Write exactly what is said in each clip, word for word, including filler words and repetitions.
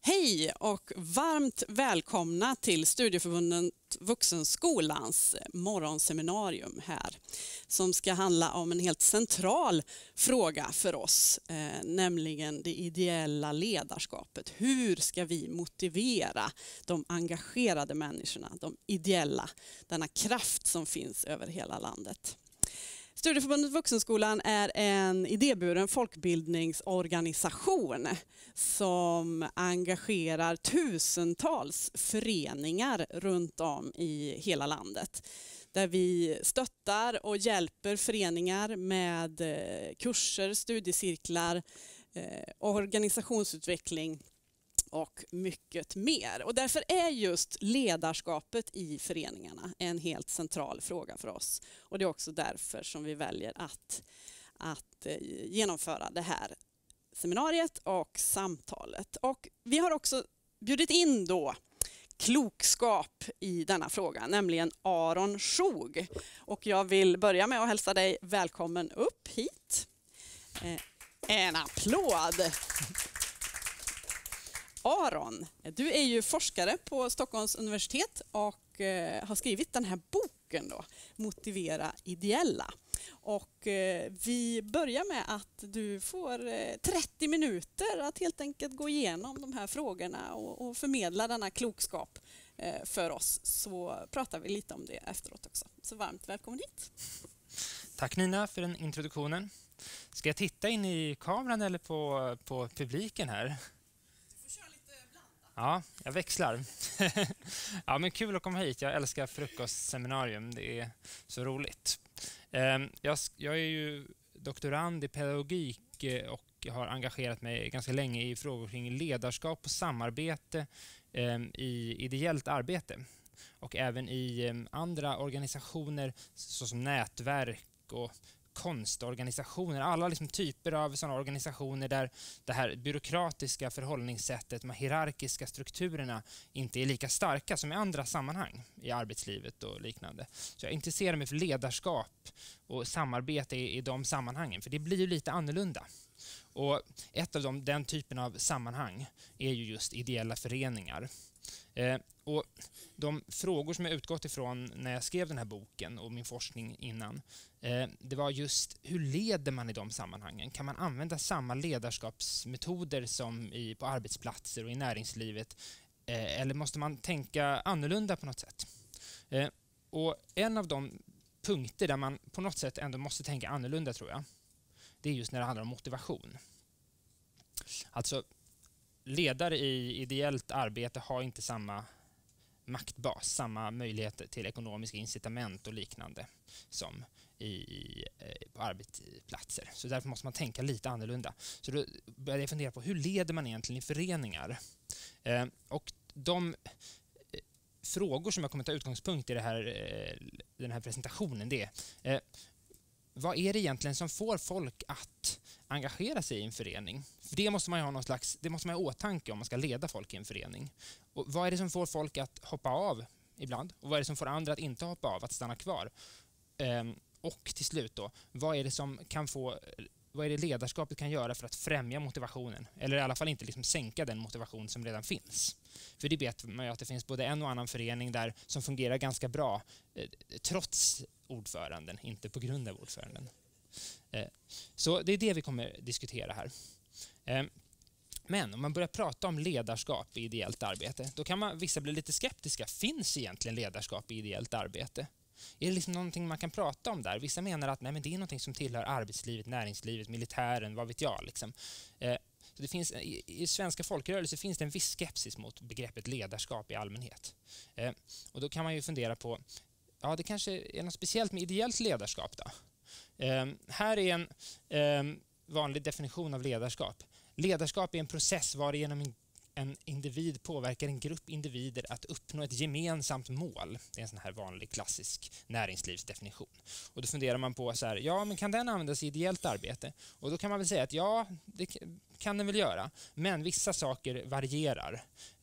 Hej och varmt välkomna till Studieförbundet Vuxenskolans morgonseminarium här som ska handla om en helt central fråga för oss, eh, nämligen det ideella ledarskapet. Hur ska vi motivera de engagerade människorna, de ideella, denna kraft som finns över hela landet? Studieförbundet Vuxenskolan är en idéburen folkbildningsorganisation som engagerar tusentals föreningar runt om i hela landet. Där vi stöttar och hjälper föreningar med kurser, studiecirklar, organisationsutveckling och mycket mer. Och därför är just ledarskapet i föreningarna en helt central fråga för oss. Och det är också därför som vi väljer att, att genomföra det här seminariet och samtalet. Och vi har också bjudit in då klokskap i denna fråga, nämligen Aron Schog. Och jag vill börja med att hälsa dig välkommen upp hit. En applåd! Aron, du är ju forskare på Stockholms universitet och eh, har skrivit den här boken då, Motivera ideella. Och eh, vi börjar med att du får eh, trettio minuter att helt enkelt gå igenom de här frågorna och, och förmedla denna klokskap eh, för oss. Så pratar vi lite om det efteråt också. Så varmt välkommen hit. Tack Nina för den introduktionen. Ska jag titta in i kameran eller på, på publiken här? Ja, jag växlar. Ja, men kul att komma hit. Jag älskar frukostseminarium. Det är så roligt. Jag, jag är ju doktorand i pedagogik och har engagerat mig ganska länge i frågor kring ledarskap och samarbete i ideellt arbete. Och även i andra organisationer såsom nätverk och konstorganisationer, alla liksom typer av sådana organisationer där det här byråkratiska förhållningssättet, de hierarkiska strukturerna inte är lika starka som i andra sammanhang i arbetslivet och liknande. Så jag intresserar mig för ledarskap och samarbete i, i de sammanhangen, för det blir ju lite annorlunda. Och ett av dem, den typen av sammanhang är ju just ideella föreningar. Eh, och de frågor som jag utgått ifrån när jag skrev den här boken och min forskning innan, eh, det var just hur leder man i de sammanhangen? Kan man använda samma ledarskapsmetoder som i, på arbetsplatser och i näringslivet? Eh, eller måste man tänka annorlunda på något sätt? Eh, och en av de punkter där man på något sätt ändå måste tänka annorlunda, tror jag, det är just när det handlar om motivation. Alltså, ledare i ideellt arbete har inte samma maktbas, samma möjligheter till ekonomiska incitament och liknande som i, på arbetsplatser. Så därför måste man tänka lite annorlunda. Så då började jag fundera på hur leder man egentligen i föreningar? Eh, och de eh, frågor som jag kommer ta utgångspunkt i det här, eh, den här presentationen, det är eh, vad är det egentligen som får folk att engagera sig i en förening? För det måste man ju ha någon slags, det måste man ha i åtanke om man ska leda folk i en förening. Och vad är det som får folk att hoppa av ibland? Och vad är det som får andra att inte hoppa av, att stanna kvar? Ehm, och till slut då, vad är det som kan få, vad är det ledarskapet kan göra för att främja motivationen? Eller i alla fall inte liksom sänka den motivation som redan finns. För det vet man ju att det finns både en och annan förening där som fungerar ganska bra eh, trots ordföranden, inte på grund av ordföranden. Eh, så det är det vi kommer diskutera här. Eh, men om man börjar prata om ledarskap i ideellt arbete, då kan man, vissa bli lite skeptiska. Finns egentligen ledarskap i ideellt arbete? Är det liksom någonting man kan prata om där? Vissa menar att nej, men det är någonting som tillhör arbetslivet, näringslivet, militären, vad vet jag. Liksom. Eh, så det finns, i, I svenska folkrörelser finns det en viss skepsis mot begreppet ledarskap i allmänhet. Eh, och då kan man ju fundera på, ja, det kanske är något speciellt med ideellt ledarskap då. Eh, här är en eh, vanlig definition av ledarskap. Ledarskap är en process varigenom en, en individ påverkar en grupp individer att uppnå ett gemensamt mål. Det är en sån här vanlig klassisk näringslivsdefinition. Och då funderar man på så här, ja, men kan den användas i ideellt arbete? Och då kan man väl säga att ja, det kan den väl göra. Men vissa saker varierar.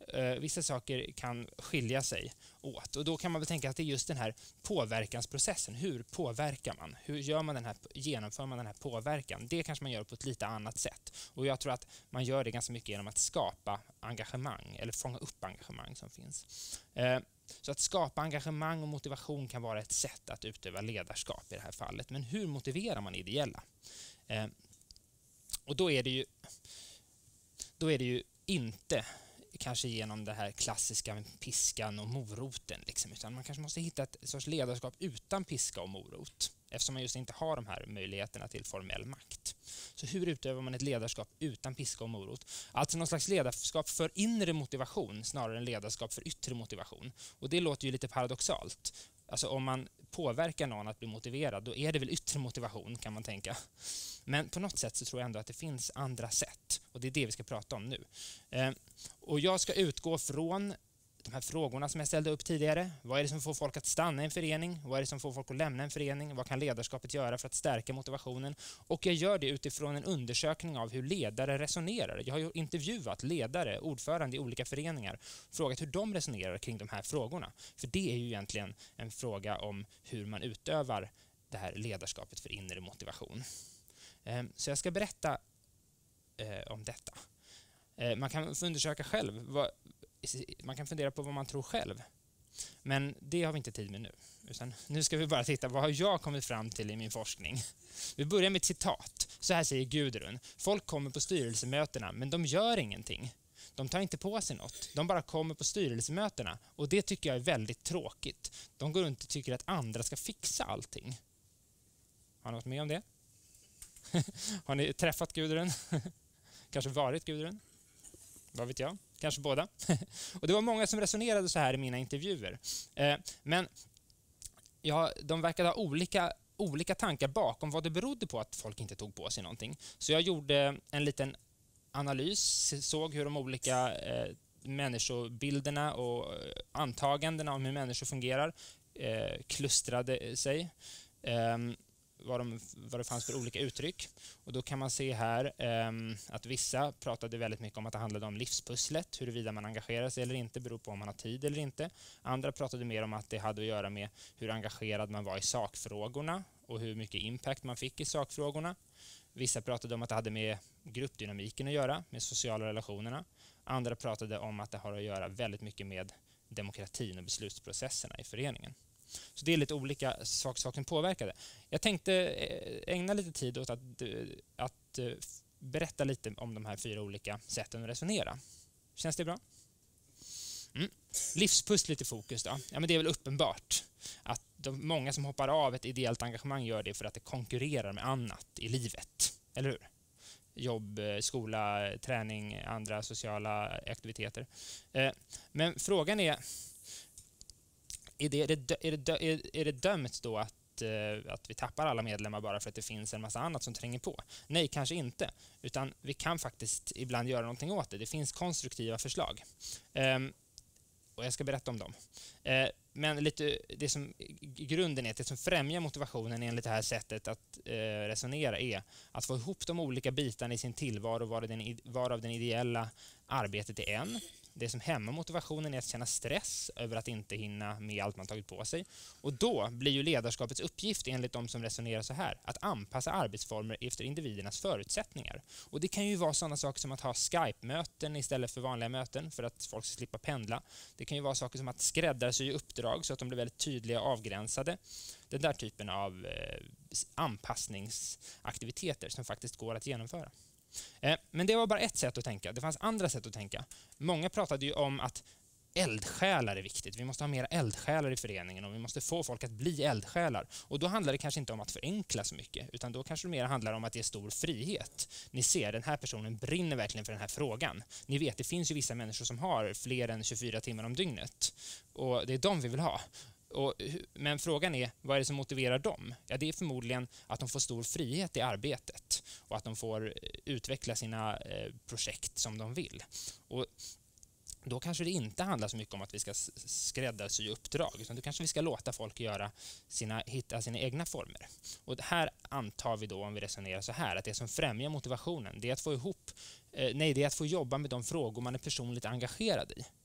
Eh, vissa saker kan skilja sig åt. Och då kan man väl tänka att det är just den här påverkansprocessen. Hur påverkar man? Hur gör man den här, genomför man den här påverkan? Det kanske man gör på ett lite annat sätt. Och jag tror att man gör det ganska mycket genom att skapa engagemang eller fånga upp engagemang som finns. Eh, så att skapa engagemang och motivation kan vara ett sätt att utöva ledarskap i det här fallet. Men hur motiverar man ideella? Eh, och då är det ju då är det ju inte kanske genom det här klassiska med piskan och moroten, liksom, utan man kanske måste hitta ett sorts ledarskap utan piska och morot, eftersom man just inte har de här möjligheterna till formell makt. Så hur utövar man ett ledarskap utan piska och morot? Alltså någon slags ledarskap för inre motivation snarare än ledarskap för yttre motivation. Och det låter ju lite paradoxalt. Alltså om man påverkar någon att bli motiverad, då är det väl yttre motivation, kan man tänka. Men på något sätt så tror jag ändå att det finns andra sätt. Och det är det vi ska prata om nu. Eh, och jag ska utgå från de här frågorna som jag ställde upp tidigare. Vad är det som får folk att stanna i en förening? Vad är det som får folk att lämna en förening? Vad kan ledarskapet göra för att stärka motivationen? Och jag gör det utifrån en undersökning av hur ledare resonerar. Jag har ju intervjuat ledare, ordförande i olika föreningar, frågat hur de resonerar kring de här frågorna. För det är ju egentligen en fråga om hur man utövar det här ledarskapet för inre motivation. Så jag ska berätta om detta. Man kan undersöka själv. Man kan fundera på vad man tror själv. Men det har vi inte tid med nu. Utan nu ska vi bara titta, vad har jag kommit fram till i min forskning? Vi börjar med ett citat. Så här säger Gudrun. Folk kommer på styrelsemötena, men de gör ingenting. De tar inte på sig något. De bara kommer på styrelsemötena. Och det tycker jag är väldigt tråkigt. De går runt och tycker att andra ska fixa allting. Har ni något med om det? Har ni träffat Gudrun? Kanske varit Gudrun? Vad vet jag? Kanske båda. Och det var många som resonerade så här i mina intervjuer. Eh, men ja, de verkade ha olika, olika tankar bakom vad det berodde på att folk inte tog på sig någonting. Så jag gjorde en liten analys, såg hur de olika eh, människobilderna och antagandena om hur människor fungerar eh, klustrade sig. Eh, Vad, de, vad det fanns för olika uttryck. Och då kan man se här eh, att vissa pratade väldigt mycket om att det handlade om livspusslet, huruvida man engagerar sig eller inte beror på om man har tid eller inte. Andra pratade mer om att det hade att göra med hur engagerad man var i sakfrågorna och hur mycket impact man fick i sakfrågorna. Vissa pratade om att det hade med gruppdynamiken att göra, med sociala relationerna. Andra pratade om att det har att göra väldigt mycket med demokratin och beslutsprocesserna i föreningen. Så det är lite olika saker som påverkade. Jag tänkte ägna lite tid åt att, att berätta lite om de här fyra olika sätten att resonera. Känns det bra? Mm. Livspusslet i fokus då. Ja, men det är väl uppenbart att de många som hoppar av ett ideellt engagemang gör det för att det konkurrerar med annat i livet. Eller hur? Jobb, skola, träning, andra sociala aktiviteter. Men frågan är, Är det, är, det, är, det, är det dömt då att, att vi tappar alla medlemmar bara för att det finns en massa annat som tränger på? Nej, kanske inte. Utan vi kan faktiskt ibland göra någonting åt det. Det finns konstruktiva förslag. Um, och jag ska berätta om dem. Uh, men lite, det som i grunden är det som främjar motivationen enligt det här sättet att uh, resonera är att få ihop de olika bitarna i sin tillvaro varav den, varav den ideella arbetet är en. Det som hämmar motivationen är att känna stress över att inte hinna med allt man tagit på sig. Och då blir ju ledarskapets uppgift enligt de som resonerar så här att anpassa arbetsformer efter individernas förutsättningar. Och det kan ju vara sådana saker som att ha Skype-möten istället för vanliga möten för att folk ska slippa pendla. Det kan ju vara saker som att skräddarsy uppdrag så att de blir väldigt tydliga och avgränsade. Den där typen av eh, anpassningsaktiviteter som faktiskt går att genomföra. Men det var bara ett sätt att tänka. Det fanns andra sätt att tänka. Många pratade ju om att eldsjälar är viktigt. Vi måste ha mera eldsjälar i föreningen och vi måste få folk att bli eldsjälar. Och då handlar det kanske inte om att förenkla så mycket, utan då kanske det mer handlar om att ge stor frihet. Ni ser, den här personen brinner verkligen för den här frågan. Ni vet, det finns ju vissa människor som har fler än tjugofyra timmar om dygnet. Och det är de vi vill ha. Och, men frågan är, vad är det som motiverar dem? Ja, det är förmodligen att de får stor frihet i arbetet och att de får utveckla sina eh, projekt som de vill. Och då kanske det inte handlar så mycket om att vi ska skräddarsy uppdrag, utan då kanske vi ska låta folk göra sina, hitta sina egna former. Och det här antar vi då, om vi resonerar så här, att det som främjar motivationen, det är att få ihop, eh, nej, det är att få jobba med de frågor man är personligt engagerad i.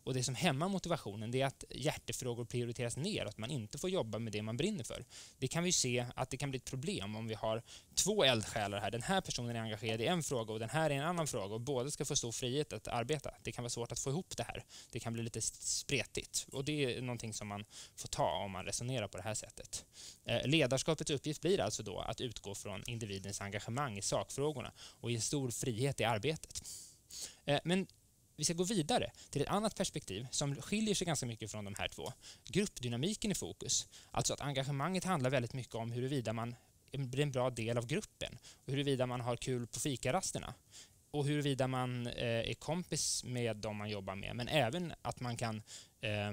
Och det som hämmar motivationen, det är att hjärtefrågor prioriteras ner och att man inte får jobba med det man brinner för. Det kan vi se att det kan bli ett problem om vi har två eldsjälar här. Den här personen är engagerad i en fråga och den här är en annan fråga, och båda ska få stor frihet att arbeta. Det kan vara svårt att få ihop det här. Det kan bli lite spretigt, och det är någonting som man får ta om man resonerar på det här sättet. Eh, ledarskapets uppgift blir alltså då att utgå från individens engagemang i sakfrågorna och ge stor frihet i arbetet. Eh, men vi ska gå vidare till ett annat perspektiv som skiljer sig ganska mycket från de här två. Gruppdynamiken i fokus. Alltså att engagemanget handlar väldigt mycket om huruvida man blir en bra del av gruppen, och huruvida man har kul på fikarasterna, och huruvida man eh, är kompis med dem man jobbar med, men även att man kan eh,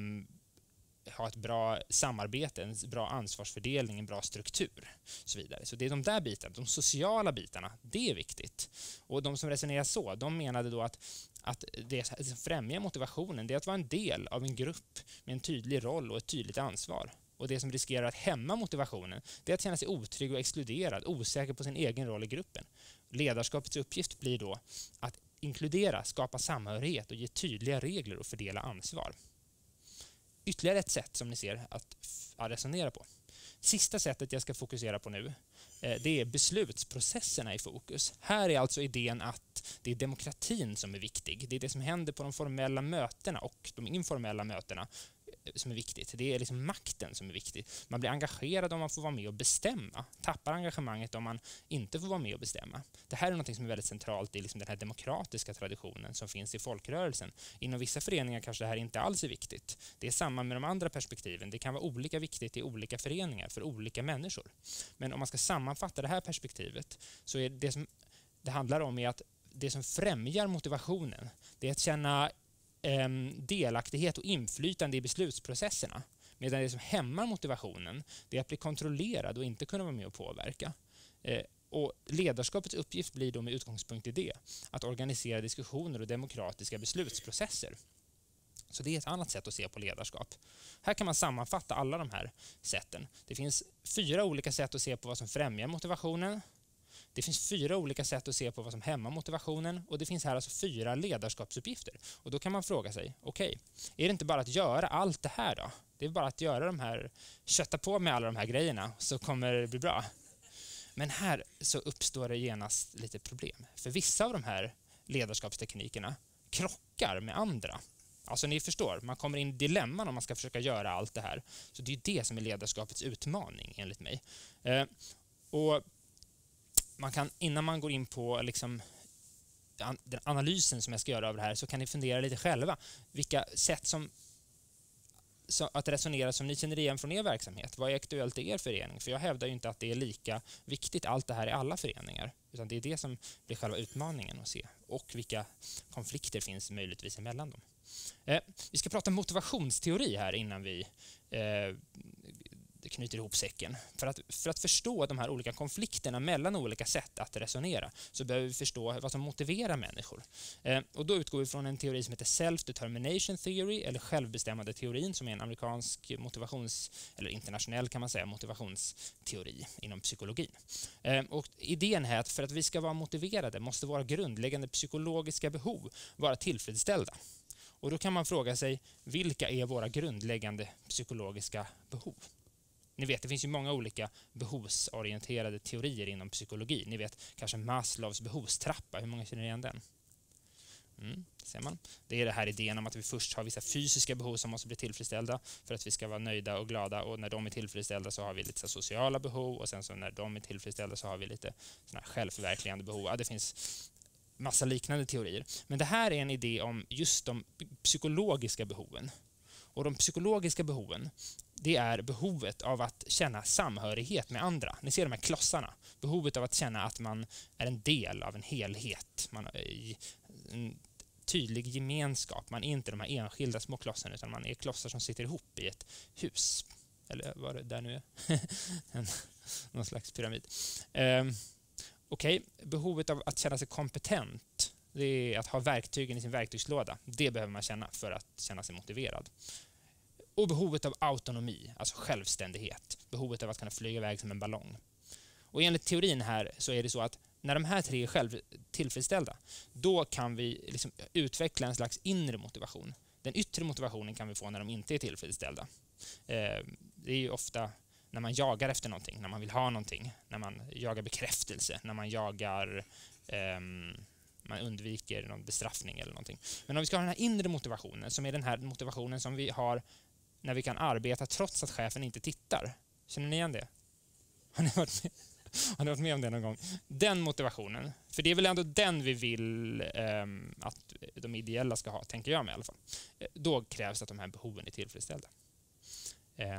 ha ett bra samarbete, en bra ansvarsfördelning, en bra struktur och så vidare. Så det är de där bitarna, de sociala bitarna, det är viktigt. Och de som resonerar så, de menade då att, att det som främjar motivationen, det är att vara en del av en grupp med en tydlig roll och ett tydligt ansvar. Och det som riskerar att hämma motivationen, det är att känna sig otrygg och exkluderad, osäker på sin egen roll i gruppen. Ledarskapets uppgift blir då att inkludera, skapa samhörighet och ge tydliga regler och fördela ansvar. Ytterligare ett sätt som ni ser att resonera på. Sista sättet jag ska fokusera på nu, det är beslutsprocesserna i fokus. Här är alltså idén att det är demokratin som är viktig. Det är det som händer på de formella mötena och de informella mötena som är viktigt. Det är liksom makten som är viktig. Man blir engagerad om man får vara med och bestämma. Tappar engagemanget om man inte får vara med och bestämma. Det här är något som är väldigt centralt i liksom den här demokratiska traditionen som finns i folkrörelsen. Inom vissa föreningar kanske det här inte alls är viktigt. Det är samma med de andra perspektiven. Det kan vara olika viktigt i olika föreningar för olika människor. Men om man ska sammanfatta det här perspektivet, så är det som det handlar om är att det som främjar motivationen, det är att känna delaktighet och inflytande i beslutsprocesserna, medan det som hämmar motivationen, det är att bli kontrollerad och inte kunna vara med och påverka. Eh, och ledarskapets uppgift blir då med utgångspunkt i det att organisera diskussioner och demokratiska beslutsprocesser. Så det är ett annat sätt att se på ledarskap. Här kan man sammanfatta alla de här sätten. Det finns fyra olika sätt att se på vad som främjar motivationen. Det finns fyra olika sätt att se på vad som hämmar motivationen, och det finns här alltså fyra ledarskapsuppgifter. Och då kan man fråga sig, okej, okay, är det inte bara att göra allt det här då? Det är bara att göra de här, kötta på med alla de här grejerna så kommer det bli bra. Men här så uppstår det genast lite problem. För vissa av de här ledarskapsteknikerna krockar med andra. Alltså ni förstår, man kommer in i dilemman om man ska försöka göra allt det här. Så det är det som är ledarskapets utmaning enligt mig. Eh, och Man kan, innan man går in på liksom, den analysen som jag ska göra av det här, så kan ni fundera lite själva. Vilka sätt som, så att resonera som ni känner igen från er verksamhet. Vad är aktuellt i er förening? För jag hävdar ju inte att det är lika viktigt allt det här i alla föreningar. Utan det är det som blir själva utmaningen att se. Och vilka konflikter finns möjligtvis emellan dem. Eh, vi ska prata motivationsteori här innan vi eh, knyter ihop säcken. För att, för att förstå de här olika konflikterna mellan olika sätt att resonera, så behöver vi förstå vad som motiverar människor. Eh, och då utgår vi från en teori som heter Self-Determination Theory, eller självbestämmande teorin, som är en amerikansk motivations, eller internationell kan man säga, motivationsteori inom psykologin. Eh, och idén är att för att vi ska vara motiverade måste våra grundläggande psykologiska behov vara tillfredsställda. Och då kan man fråga sig, vilka är våra grundläggande psykologiska behov? Ni vet, det finns ju många olika behovsorienterade teorier inom psykologi. Ni vet kanske Maslows behovstrappa. Hur många känner igen den? Mm, ser man. Det är det här idén om att vi först har vissa fysiska behov som måste bli tillfredsställda för att vi ska vara nöjda och glada. Och när de är tillfredsställda så har vi lite så sociala behov. Och sen så när de är tillfredsställda så har vi lite såna självförverkligande behov. Ja, det finns massa liknande teorier. Men det här är en idé om just de psykologiska behoven. Och de psykologiska behoven, det är behovet av att känna samhörighet med andra. Ni ser de här klossarna. Behovet av att känna att man är en del av en helhet. Man är i en tydlig gemenskap. Man är inte de här enskilda små klossarna, utan man är klossar som sitter ihop i ett hus. Eller vad det där nu är. en, någon slags pyramid. Um, Okej, okay. Behovet av att känna sig kompetent, det är att ha verktygen i sin verktygslåda. Det behöver man känna för att känna sig motiverad. Och behovet av autonomi, alltså självständighet. Behovet av att kunna flyga iväg som en ballong. Och enligt teorin här så är det så att när de här tre är själv tillfredsställda, då kan vi liksom utveckla en slags inre motivation. Den yttre motivationen kan vi få när de inte är tillfredsställda. Eh, det är ju ofta när man jagar efter någonting, när man vill ha någonting, när man jagar bekräftelse, när man jagar, eh, man undviker någon bestraffning eller någonting. Men om vi ska ha den här inre motivationen, som är den här motivationen som vi har när vi kan arbeta trots att chefen inte tittar. Känner ni igen det? Har ni varit med, har ni varit med om det någon gång? Den motivationen, för det är väl ändå den vi vill eh, att de ideella ska ha, tänker jag med i alla fall. Då krävs att de här behoven är tillfredsställda. Eh,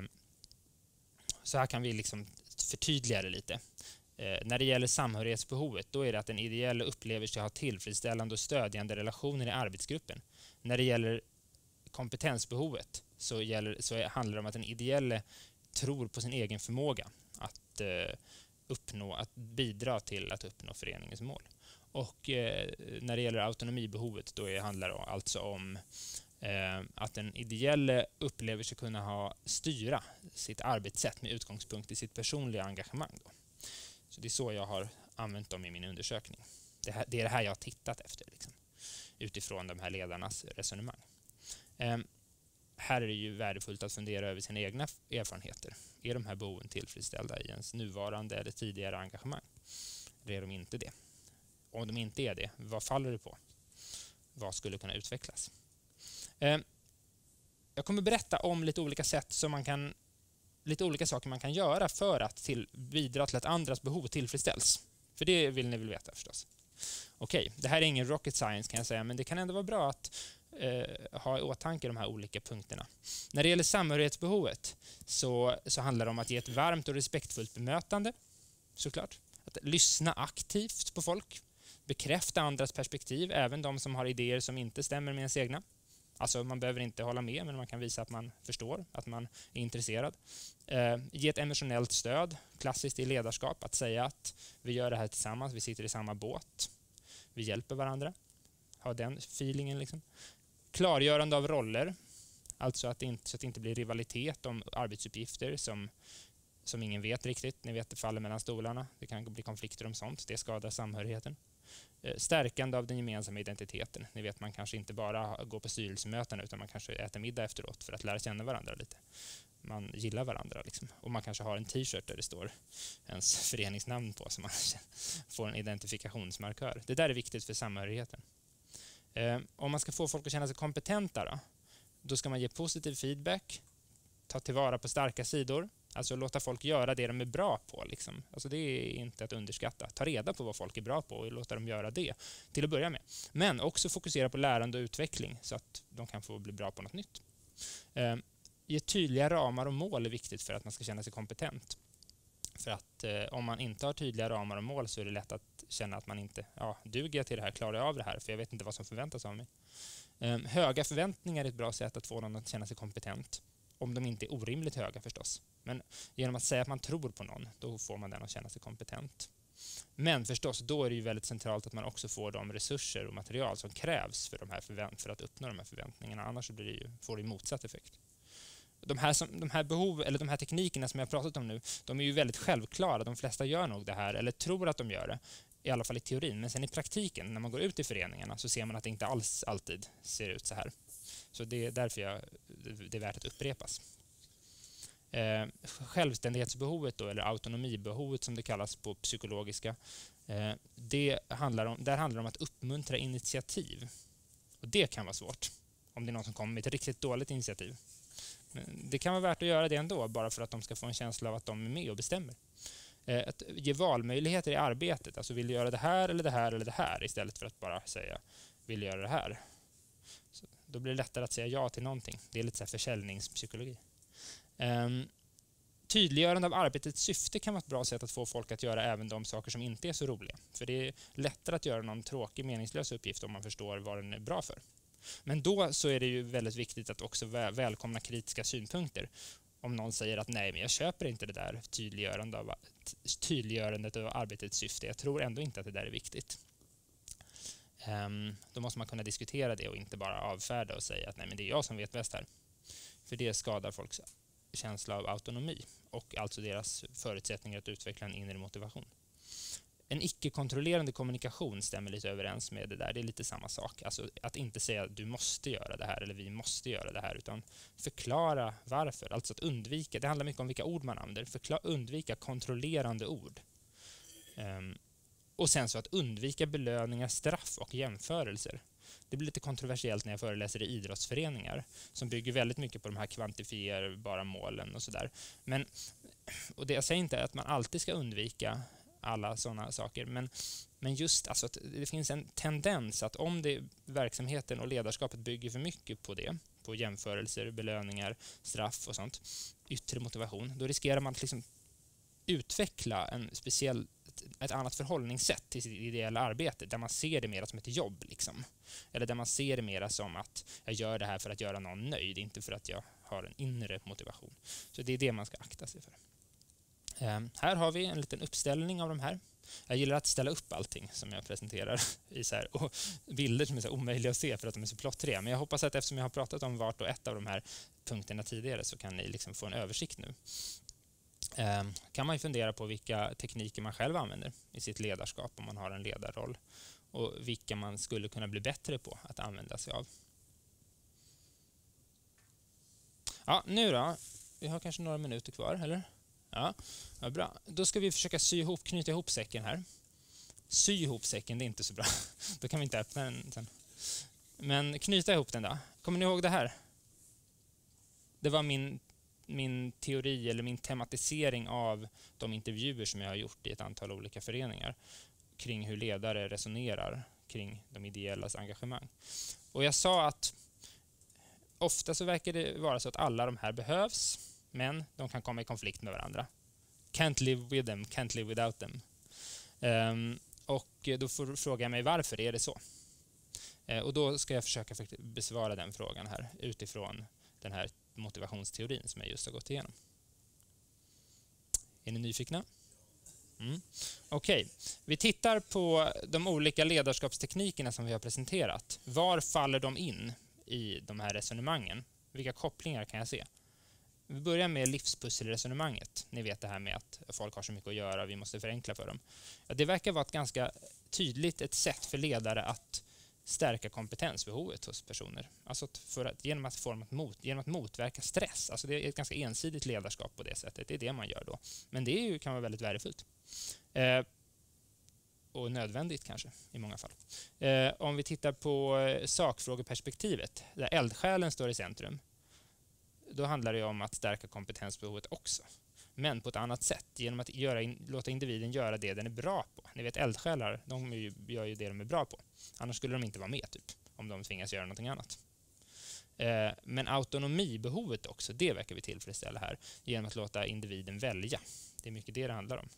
så här kan vi liksom förtydliga det lite. Eh, när det gäller samhörighetsbehovet, då är det att den ideella upplever sig ha tillfredsställande och stödjande relationer i arbetsgruppen. När det gäller kompetensbehovet så, gäller, så handlar det om att den ideelle tror på sin egen förmåga att eh, uppnå, att bidra till att uppnå föreningens mål. Och eh, när det gäller autonomibehovet, då är, handlar det alltså om eh, att den ideelle upplever sig kunna ha styra sitt arbetssätt med utgångspunkt i sitt personliga engagemang. Då. Så det är så jag har använt dem i min undersökning. Det, här, det är det här jag har tittat efter liksom, utifrån de här ledarnas resonemang. Eh, här är det ju värdefullt att fundera över sina egna erfarenheter. Är de här behoven tillfredsställda i ens nuvarande eller tidigare engagemang? Eller är de inte det? Om de inte är det, vad faller det på? Vad skulle kunna utvecklas? Eh, jag kommer berätta om lite olika sätt som man kan, lite olika saker man kan göra för att till, bidra till att andras behov tillfredsställs. För det vill ni väl veta förstås. Okej, det här är ingen rocket science kan jag säga, men det kan ändå vara bra att eh, ha i åtanke de här olika punkterna. När det gäller samhörighetsbehovet så, så handlar det om att ge ett varmt och respektfullt bemötande, såklart. Att lyssna aktivt på folk, bekräfta andras perspektiv, även de som har idéer som inte stämmer med ens egna. Alltså man behöver inte hålla med, men man kan visa att man förstår, att man är intresserad. Eh, ge ett emotionellt stöd, klassiskt i ledarskap, att säga att vi gör det här tillsammans, vi sitter i samma båt, vi hjälper varandra. Ha den feelingen liksom. Klargörande av roller, alltså att det inte, så att det inte blir rivalitet om arbetsuppgifter som, som ingen vet riktigt. Ni vet, det faller mellan stolarna, det kan bli konflikter om sånt, det skadar samhörigheten. Stärkande av den gemensamma identiteten. Ni vet, man kanske inte bara går på styrelsemöten utan man kanske äter middag efteråt för att lära känna varandra lite. Man gillar varandra liksom. Och man kanske har en t-shirt där det står ens föreningsnamn på så man får en identifikationsmarkör. Det där är viktigt för samhörigheten. Eh, om man ska få folk att känna sig kompetenta då, då ska man ge positiv feedback, ta tillvara på starka sidor. Alltså låta folk göra det de är bra på. Liksom. Alltså det är inte att underskatta. Ta reda på vad folk är bra på och låta dem göra det till att börja med. Men också fokusera på lärande och utveckling så att de kan få bli bra på något nytt. Eh, ge tydliga ramar och mål är viktigt för att man ska känna sig kompetent. För att eh, om man inte har tydliga ramar och mål så är det lätt att känna att man inte ja, duger till det här, klarar jag av det här för jag vet inte vad som förväntas av mig. Eh, höga förväntningar är ett bra sätt att få någon att känna sig kompetent. Om de inte är orimligt höga förstås. Men genom att säga att man tror på någon, då får man den att känna sig kompetent. Men förstås, då är det ju väldigt centralt att man också får de resurser och material som krävs för, de här förvänt- för att uppnå de här förväntningarna. Annars blir det ju, får det motsatt effekt. De här, som, de, här behov, eller de här teknikerna som jag har pratat om nu, de är ju väldigt självklara. De flesta gör nog det här, eller tror att de gör det. I alla fall i teorin. Men sen i praktiken, när man går ut i föreningarna, så ser man att det inte alls alltid ser ut så här. Så det är därför jag, det är värt att upprepas. Eh, självständighetsbehovet då, eller autonomibehovet som det kallas på psykologiska, eh, det handlar om, där handlar det om att uppmuntra initiativ. Och det kan vara svårt om det är någon som kommer med ett riktigt dåligt initiativ. Men det kan vara värt att göra det ändå, bara för att de ska få en känsla av att de är med och bestämmer. Eh, att ge valmöjligheter i arbetet, alltså vill du göra det här eller det här eller det här, istället för att bara säga vill du göra det här. Så då blir det lättare att säga ja till någonting. Det är lite så här försäljningspsykologi. Um, tydliggörande av arbetets syfte kan vara ett bra sätt att få folk att göra även de saker som inte är så roliga. För det är lättare att göra någon tråkig, meningslös uppgift om man förstår vad den är bra för. Men då så är det ju väldigt viktigt att också väl- välkomna kritiska synpunkter. Om någon säger att nej, men jag köper inte det där tydliggörande av, tydliggörandet av arbetets syfte. Jag tror ändå inte att det där är viktigt. Um, då måste man kunna diskutera det och inte bara avfärda och säga att nej, men det är jag som vet bäst här. För det skadar folks känsla av autonomi och alltså deras förutsättningar att utveckla en inre motivation. En icke-kontrollerande kommunikation stämmer lite överens med det där. Det är lite samma sak. Alltså att inte säga att du måste göra det här eller vi måste göra det här, utan förklara varför. Alltså att undvika, det handlar mycket om vilka ord man använder. Förklara, undvika kontrollerande ord. Um, och sen så att undvika belöningar, straff och jämförelser. Det blir lite kontroversiellt när jag föreläser i idrottsföreningar som bygger väldigt mycket på de här kvantifierbara målen och sådär. Men, och det jag säger inte är att man alltid ska undvika alla sådana saker, men, men just alltså att det finns en tendens att om det, verksamheten och ledarskapet bygger för mycket på det, på jämförelser, belöningar, straff och sånt, yttre motivation, då riskerar man att liksom utveckla en speciell, ett, ett annat förhållningssätt till sitt ideella arbete, där man ser det mer som ett jobb liksom. Eller där man ser det mer som att jag gör det här för att göra någon nöjd, inte för att jag har en inre motivation. Så det är det man ska akta sig för. Um, här har vi en liten uppställning av de här. Jag gillar att ställa upp allting som jag presenterar i så här, och bilder som är så omöjliga att se för att de är så plottriga. Men jag hoppas att eftersom jag har pratat om vart och ett av de här punkterna tidigare så kan ni liksom få en översikt nu. Um, kan man ju fundera på vilka tekniker man själv använder i sitt ledarskap om man har en ledarroll och vilka man skulle kunna bli bättre på att använda sig av. Ja, nu då. Vi har kanske några minuter kvar, eller? Ja, ja, bra. Då ska vi försöka sy ihop, knyta ihop säcken här. Sy ihop säcken, det är inte så bra. Då kan vi inte öppna den sen. Men knyta ihop den då. Kommer ni ihåg det här? Det var min, min teori eller min tematisering av de intervjuer som jag har gjort i ett antal olika föreningar kring hur ledare resonerar kring de ideellas engagemang. Och jag sa att ofta så verkar det vara så att alla de här behövs, men de kan komma i konflikt med varandra. Can't live with them, can't live without them. Um, och då får fråga mig varför är det så. Uh, och då ska jag försöka besvara den frågan här utifrån den här motivationsteorin som jag just har gått igenom. Är ni nyfikna? Mm. Okej, okay. Vi tittar på de olika ledarskapsteknikerna som vi har presenterat. Var faller de in i de här resonemangen? Vilka kopplingar kan jag se? Vi börjar med livspusselresonemanget. Ni vet det här med att folk har så mycket att göra, vi måste förenkla för dem. Ja, det verkar vara ett ganska tydligt ett sätt för ledare att stärka kompetensbehovet hos personer. Alltså att för att, genom, att forma mot, genom att motverka stress. Alltså det är ett ganska ensidigt ledarskap på det sättet. Det är det man gör då. Men det är ju, kan vara väldigt värdefullt. Eh, och nödvändigt kanske i många fall. Eh, om vi tittar på sakfrågeperspektivet, där eldsjälen står i centrum, då handlar det om att stärka kompetensbehovet också. Men på ett annat sätt, genom att göra in, låta individen göra det den är bra på. Ni vet, eldsjälar, de ju, gör ju det de är bra på. Annars skulle de inte vara med, typ, om de tvingas göra någonting annat. Eh, men autonomibehovet också, det verkar vi tillfredsställa här, genom att låta individen välja. Det är mycket det det handlar om.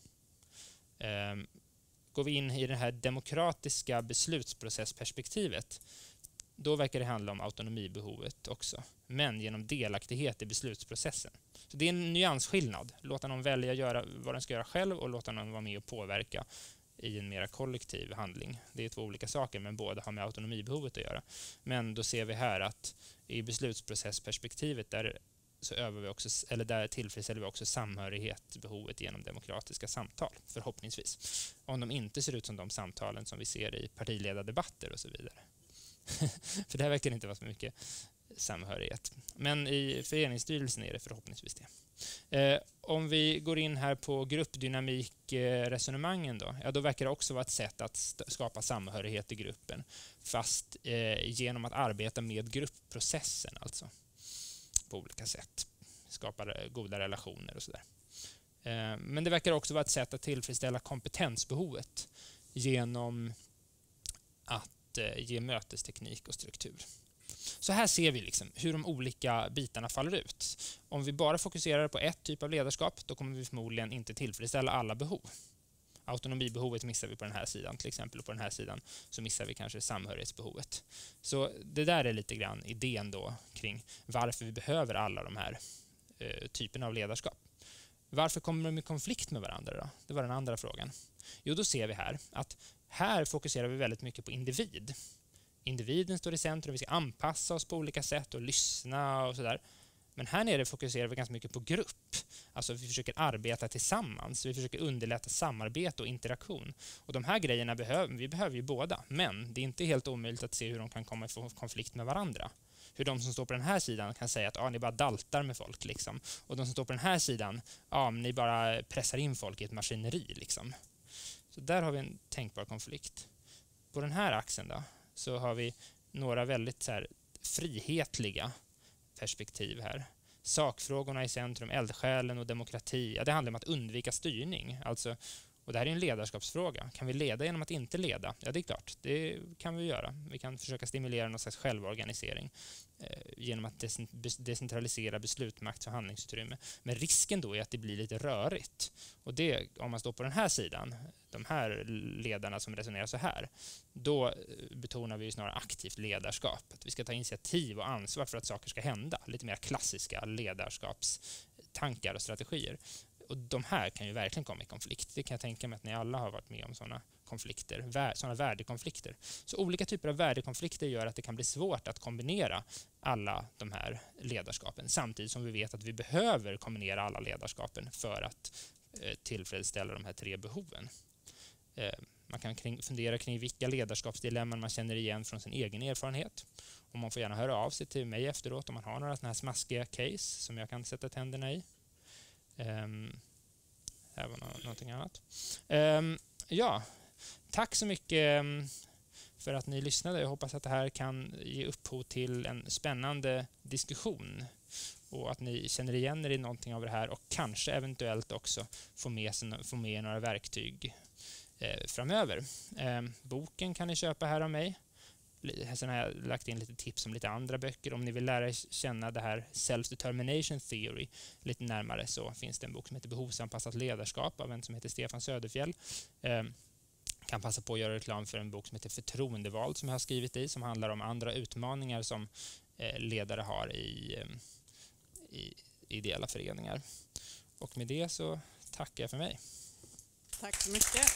Eh, går vi in i det här demokratiska beslutsprocessperspektivet, då verkar det handla om autonomibehovet också, men genom delaktighet i beslutsprocessen. Så det är en nyansskillnad. Låta någon välja göra vad den ska göra själv och låta någon vara med och påverka i en mera kollektiv handling. Det är två olika saker, men båda har med autonomibehovet att göra. Men då ser vi här att i beslutsprocessperspektivet där så övar vi också, eller där tillfredsställer vi också samhörighetsbehovet genom demokratiska samtal, förhoppningsvis. Om de inte ser ut som de samtalen som vi ser i partiledardebatter och så vidare. För det här verkar inte vara så mycket samhörighet. Men i föreningsstyrelsen är det förhoppningsvis det. Eh, om vi går in här på gruppdynamikresonemangen då, ja, då verkar det också vara ett sätt att st- skapa samhörighet i gruppen, fast eh, genom att arbeta med gruppprocessen, alltså på olika sätt. Skapa goda relationer och sådär. Eh, men det verkar också vara ett sätt att tillfredsställa kompetensbehovet genom att ge mötesteknik och struktur. Så här ser vi liksom hur de olika bitarna faller ut. Om vi bara fokuserar på ett typ av ledarskap, då kommer vi förmodligen inte tillfredsställa alla behov. Autonomibehovet missar vi på den här sidan till exempel, och på den här sidan så missar vi kanske samhörighetsbehovet. Så det där är lite grann idén då kring varför vi behöver alla de här eh, typerna av ledarskap. Varför kommer de i konflikt med varandra då? Det var den andra frågan. Jo, då ser vi här att här fokuserar vi väldigt mycket på individ. Individen står i centrum, vi ska anpassa oss på olika sätt och lyssna och sådär. Men här nere fokuserar vi ganska mycket på grupp. Alltså vi försöker arbeta tillsammans. Vi försöker underlätta samarbete och interaktion. Och de här grejerna behöver vi behöver ju båda. Men det är inte helt omöjligt att se hur de kan komma i konflikt med varandra. Hur de som står på den här sidan kan säga att ah, ni bara daltar med folk. Liksom. Och de som står på den här sidan, ah, ni bara pressar in folk i ett maskineri. Liksom. Så där har vi en tänkbar konflikt. På den här axeln då, så har vi några väldigt så här, frihetliga perspektiv här. Sakfrågorna i centrum, eldsjälen och demokrati. Ja, det handlar om att undvika styrning. Alltså, och det här är en ledarskapsfråga. Kan vi leda genom att inte leda? Ja, det är klart. Det kan vi göra. Vi kan försöka stimulera någon slags självorganisering eh, genom att decentralisera beslutsmakt och handlingsutrymme. Men risken då är att det blir lite rörigt. Och det, om man står på den här sidan, de här ledarna som resonerar så här, då betonar vi snarare aktivt ledarskap. Att vi ska ta initiativ och ansvar för att saker ska hända. Lite mer klassiska ledarskapstankar och strategier. Och de här kan ju verkligen komma i konflikt. Det kan jag tänka mig att ni alla har varit med om sådana konflikter, sådana värdekonflikter. Så olika typer av värdekonflikter gör att det kan bli svårt att kombinera alla de här ledarskapen. Samtidigt som vi vet att vi behöver kombinera alla ledarskapen för att eh, tillfredsställa de här tre behoven. Eh, man kan kring, fundera kring vilka ledarskapsdilemman man känner igen från sin egen erfarenhet. Och man får gärna höra av sig till mig efteråt om man har några sådana här smaskiga case som jag kan sätta tänderna i. Um, här var nå- någonting annat. Um, ja, tack så mycket um, för att ni lyssnade. Jag hoppas att det här kan ge upphov till en spännande diskussion och att ni känner igen er i någonting av det här och kanske eventuellt också få med, få med några verktyg eh, framöver. Um, boken kan ni köpa här av mig. Sen har jag lagt in lite tips om lite andra böcker. Om ni vill lära känna det här self-determination theory lite närmare så finns det en bok som heter Behovsanpassat ledarskap av en som heter Stefan Söderfjell. Eh, kan passa på att göra reklam för en bok som heter Förtroendevald som jag har skrivit i som handlar om andra utmaningar som eh, ledare har i, eh, i ideella föreningar. Och med det så tackar jag för mig. Tack så mycket.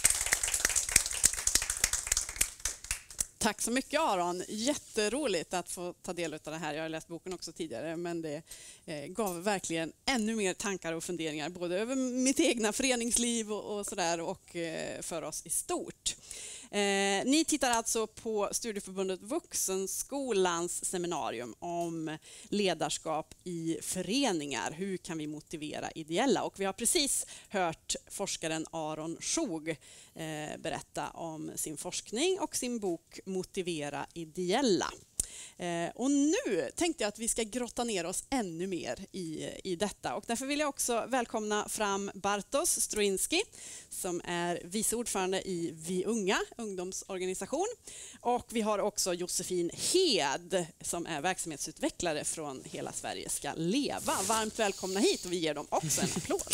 Tack så mycket Aron. Jätteroligt att få ta del av det här. Jag har läst boken också tidigare men det eh, gav verkligen ännu mer tankar och funderingar både över mitt egna föreningsliv och, och sådär och eh, för oss i stort. Eh, ni tittar alltså på Studieförbundet Vuxenskolans seminarium om ledarskap i föreningar. Hur kan vi motivera ideella? Och vi har precis hört forskaren Aron Schog eh, berätta om sin forskning och sin bok Motivera ideella. Eh, och nu tänkte jag att vi ska grotta ner oss ännu mer i, i detta. Och därför vill jag också välkomna fram Bartosz Struński som är vice ordförande i Vi Unga, ungdomsorganisation. Och vi har också Josefin Hed som är verksamhetsutvecklare från Hela Sverige ska leva. Varmt välkomna hit och vi ger dem också en applåd.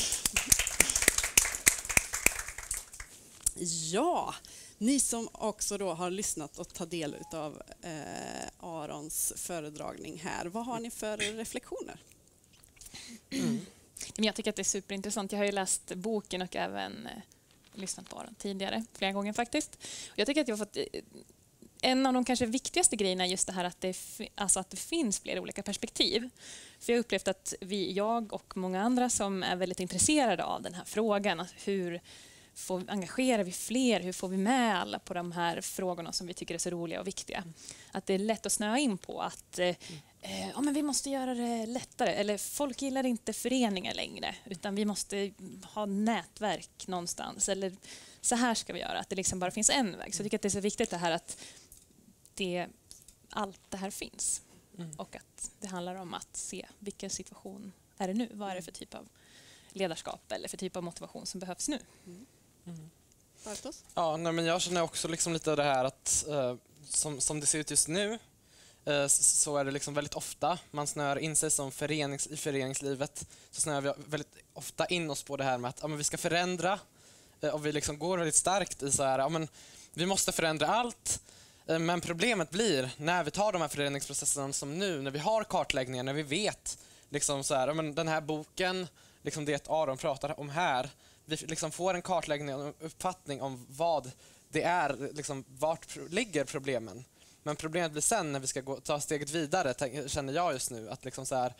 Ja, ni som också då har lyssnat och tagit del av eh, Arons föredragning här. Vad har ni för reflektioner? Mm. Jag tycker att det är superintressant. Jag har ju läst boken och även eh, lyssnat på Aron tidigare, flera gånger faktiskt. Jag tycker att jag har fått... Eh, en av de kanske viktigaste grejerna är just det här att det, alltså att det finns flera olika perspektiv. För jag har upplevt att vi, jag och många andra som är väldigt intresserade av den här frågan, att hur får, engagerar vi fler? Hur får vi med alla på de här frågorna som vi tycker är så roliga och viktiga? Mm. Att det är lätt att snöa in på att eh, eh, ja, men vi måste göra det lättare. Eller folk gillar inte föreningar längre, utan vi måste ha nätverk någonstans. Eller så här ska vi göra, att det liksom bara finns en väg. Så jag tycker att det är så viktigt det här att det, allt det här finns. Mm. Och att det handlar om att se vilken situation är det nu? Vad är det för typ av ledarskap eller för typ av motivation som behövs nu? Mm. Mm. Ja, nej, men jag känner också liksom lite det här att eh, som, som det ser ut just nu eh, så är det liksom väldigt ofta man snör in sig som förenings, i föreningslivet så snör vi väldigt ofta in oss på det här med att ja, men vi ska förändra eh, och vi liksom går väldigt starkt i så här ja, men vi måste förändra allt. Men problemet blir när vi tar de här förändringsprocesserna som nu, när vi har kartläggningar, när vi vet liksom så här, men den här boken, liksom det Aron pratar om här, vi liksom får en kartläggning och uppfattning om vad det är, liksom, vart ligger problemen. Men problemet blir sen när vi ska gå, ta steget vidare, känner jag just nu, att liksom så här,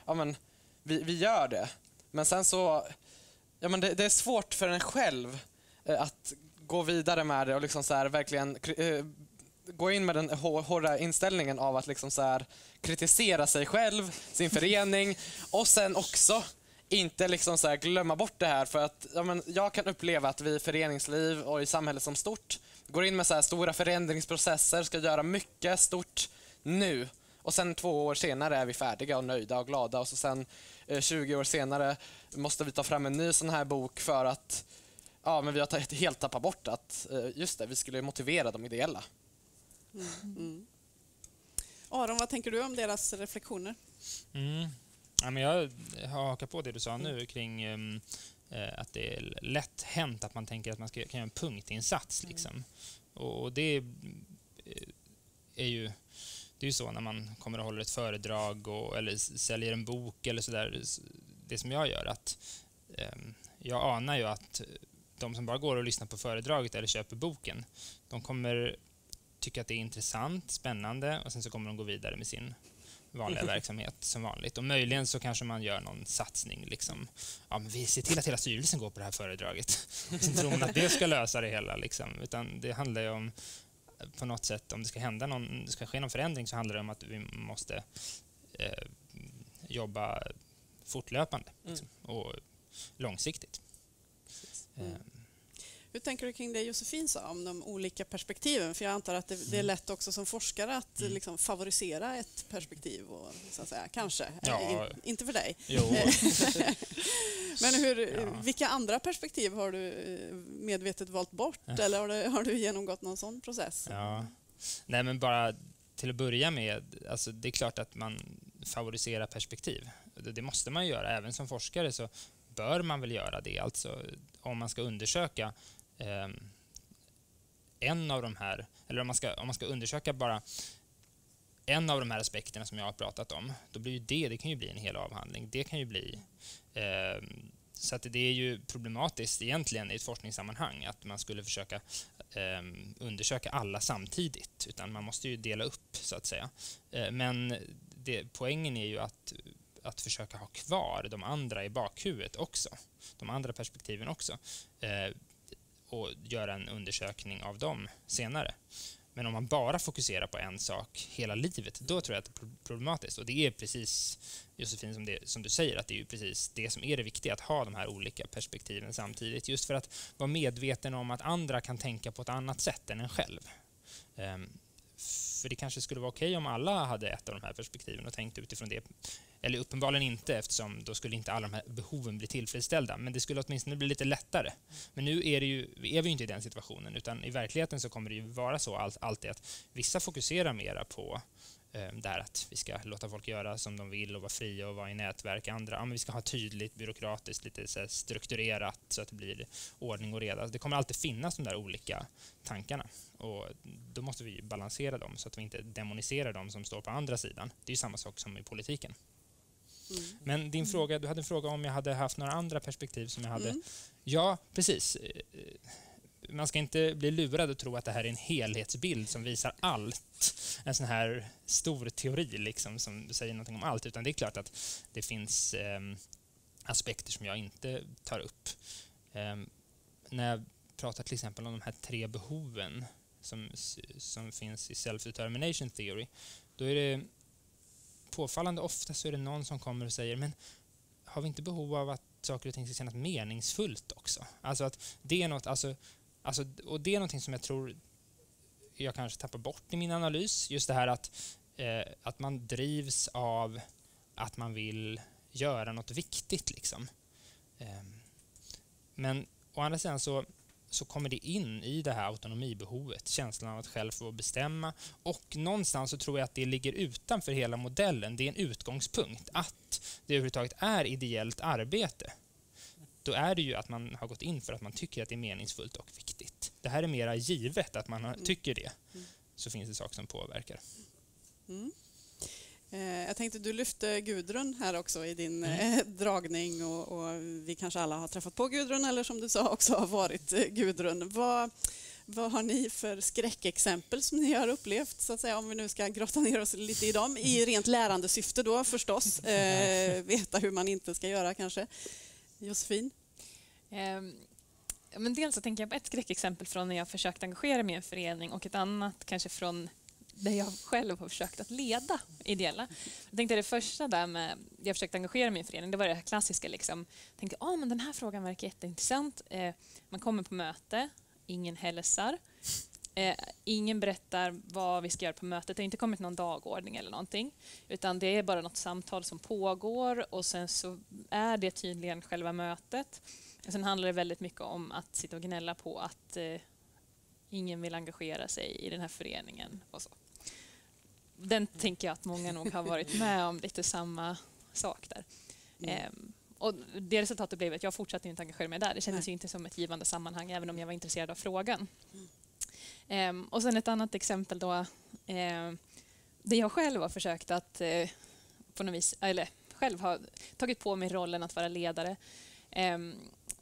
ja men vi, vi gör det. Men sen så, ja men det, det är svårt för en själv eh, att gå vidare med det och liksom så här verkligen eh, gå in med den hårda inställningen av att liksom så här kritisera sig själv, sin förening och sen också inte liksom så här glömma bort det här, för att ja men jag kan uppleva att vi i föreningsliv och i samhället som stort går in med så här stora förändringsprocesser, ska göra mycket stort nu och sen två år senare är vi färdiga och nöjda och glada och så sen eh, tjugo år senare måste vi ta fram en ny sån här bok för att ja men vi har helt tappat bort att eh, just det, vi skulle motivera de ideella. Mm. Mm. Aron, vad tänker du om deras reflektioner? Mm. Ja, men jag har hakat på det du sa nu kring um, uh, att det är lätt hänt att man tänker att man ska, kan göra en punktinsats. Liksom. Mm. Och, och det är ju det är ju så när man kommer och håller ett föredrag och, eller säljer en bok eller sådär. Det som jag gör, att um, jag anar ju att de som bara går och lyssnar på föredraget eller köper boken, de kommer tycka att det är intressant, spännande och sen så kommer de gå vidare med sin vanliga verksamhet som vanligt. Och möjligen så kanske man gör någon satsning. Liksom. Ja, men vi ser till att hela styrelsen går på det här föredraget. Så tror man att det ska lösa det hela. Liksom. Utan det handlar ju om, på något sätt, om det ska hända någon, det ska ske någon förändring så handlar det om att vi måste eh, jobba fortlöpande liksom, och långsiktigt. Mm. Eh. Hur tänker du kring det Josefin sa om de olika perspektiven? För jag antar att det, det är lätt också som forskare att mm. liksom favorisera ett perspektiv. Och, så att säga, kanske. Ja. In, inte för dig. Jo. Men hur, ja. vilka andra perspektiv har du medvetet valt bort? Ja. Eller har du, har du genomgått någon sån process? Ja. Nej, men bara till att börja med, alltså det är klart att man favoriserar perspektiv. Det, det måste man göra. Även som forskare så bör man väl göra det. Alltså om man ska undersöka eh, en av de här, eller om man, ska, om man ska undersöka bara en av de här aspekterna som jag har pratat om, då blir ju det, det kan ju bli en hel avhandling. Det kan ju bli eh, så att det är ju problematiskt egentligen i ett forskningssammanhang att man skulle försöka eh, undersöka alla samtidigt, utan man måste ju dela upp så att säga. Eh, men det, poängen är ju att att försöka ha kvar de andra i bakhuvudet också, de andra perspektiven också, eh, och göra en undersökning av dem senare. Men om man bara fokuserar på en sak hela livet, då tror jag att det är problematiskt. Och det är precis, Josefin, som, det, som du säger, att det är ju precis det som är det viktiga, att ha de här olika perspektiven samtidigt. Just för att vara medveten om att andra kan tänka på ett annat sätt än en själv. Eh, för det kanske skulle vara okej om alla hade ett av de här perspektiven och tänkte utifrån det. Eller uppenbarligen inte, eftersom då skulle inte alla de här behoven bli tillfredsställda. Men det skulle åtminstone bli lite lättare. Men nu är, det ju, är vi ju inte i den situationen, utan i verkligheten så kommer det ju vara så allt, alltid att vissa fokuserar mera på eh, där att vi ska låta folk göra som de vill och vara fria och vara i nätverk. Andra, ja, men vi ska ha tydligt, byråkratiskt, lite så här strukturerat så att det blir ordning och reda. Det kommer alltid finnas de där olika tankarna. Och då måste vi balansera dem så att vi inte demoniserar dem som står på andra sidan. Det är ju samma sak som i politiken. Mm. Men din fråga, du hade en fråga om jag hade haft några andra perspektiv som jag hade. Mm. Ja, precis. Man ska inte bli lurad och tro att det här är en helhetsbild som visar allt. En sån här stor teori liksom, som säger någonting om allt. Utan det är klart att det finns eh, aspekter som jag inte tar upp. Eh, när jag pratar till exempel om de här tre behoven som, som finns i self-determination theory, då är det påfallande ofta så är det någon som kommer och säger, men har vi inte behov av att saker och ting ska kännas meningsfullt också? Alltså att det är något, alltså, alltså, och det är någonting som jag tror jag kanske tappar bort i min analys. Just det här att, eh, att man drivs av att man vill göra något viktigt liksom. Eh, men å andra sidan så så kommer det in i det här autonomibehovet, känslan av att själv få bestämma. Och någonstans så tror jag att det ligger utanför hela modellen. Det är en utgångspunkt att det överhuvudtaget är ideellt arbete. Då är det ju att man har gått in för att man tycker att det är meningsfullt och viktigt. Det här är mera givet att man tycker det. Så finns det saker som påverkar. Mm. Jag tänkte du lyfte Gudrun här också i din mm. dragning och, och vi kanske alla har träffat på Gudrun eller som du sa också har varit Gudrun. Vad, Vad har ni för skräckexempel som ni har upplevt, så att säga, om vi nu ska grotta ner oss lite i dem, i rent lärande syfte då förstås, eh, veta hur man inte ska göra kanske. Josefin? Um. Men dels så tänker jag på ett skräckexempel från när jag försökt engagera mig i en förening och ett annat kanske från där jag själv har försökt att leda ideella. Jag tänkte det första där med jag försökte engagera mig i en förening, det var det här klassiska liksom. Jag tänkte, ah, men den här frågan verkar jätteintressant. Eh, man kommer på möte, ingen hälsar. Eh, ingen berättar vad vi ska göra på mötet. Det har inte kommit någon dagordning eller någonting. Utan det är bara något samtal som pågår och sen så är det tydligen själva mötet. Och sen handlar det väldigt mycket om att sitta och gnälla på att eh, ingen vill engagera sig i den här föreningen och så. Den tänker jag att många nog har varit med om lite samma sak där. Mm. Ehm, och det resultatet blev att jag fortsatte inte engagera mig där. Det kändes ju inte som ett givande sammanhang även om jag var intresserad av frågan. Mm. Ehm, och sen ett annat exempel då. Eh, det jag själv har försökt att eh, på något vis, eller själv har tagit på mig rollen att vara ledare. Ehm,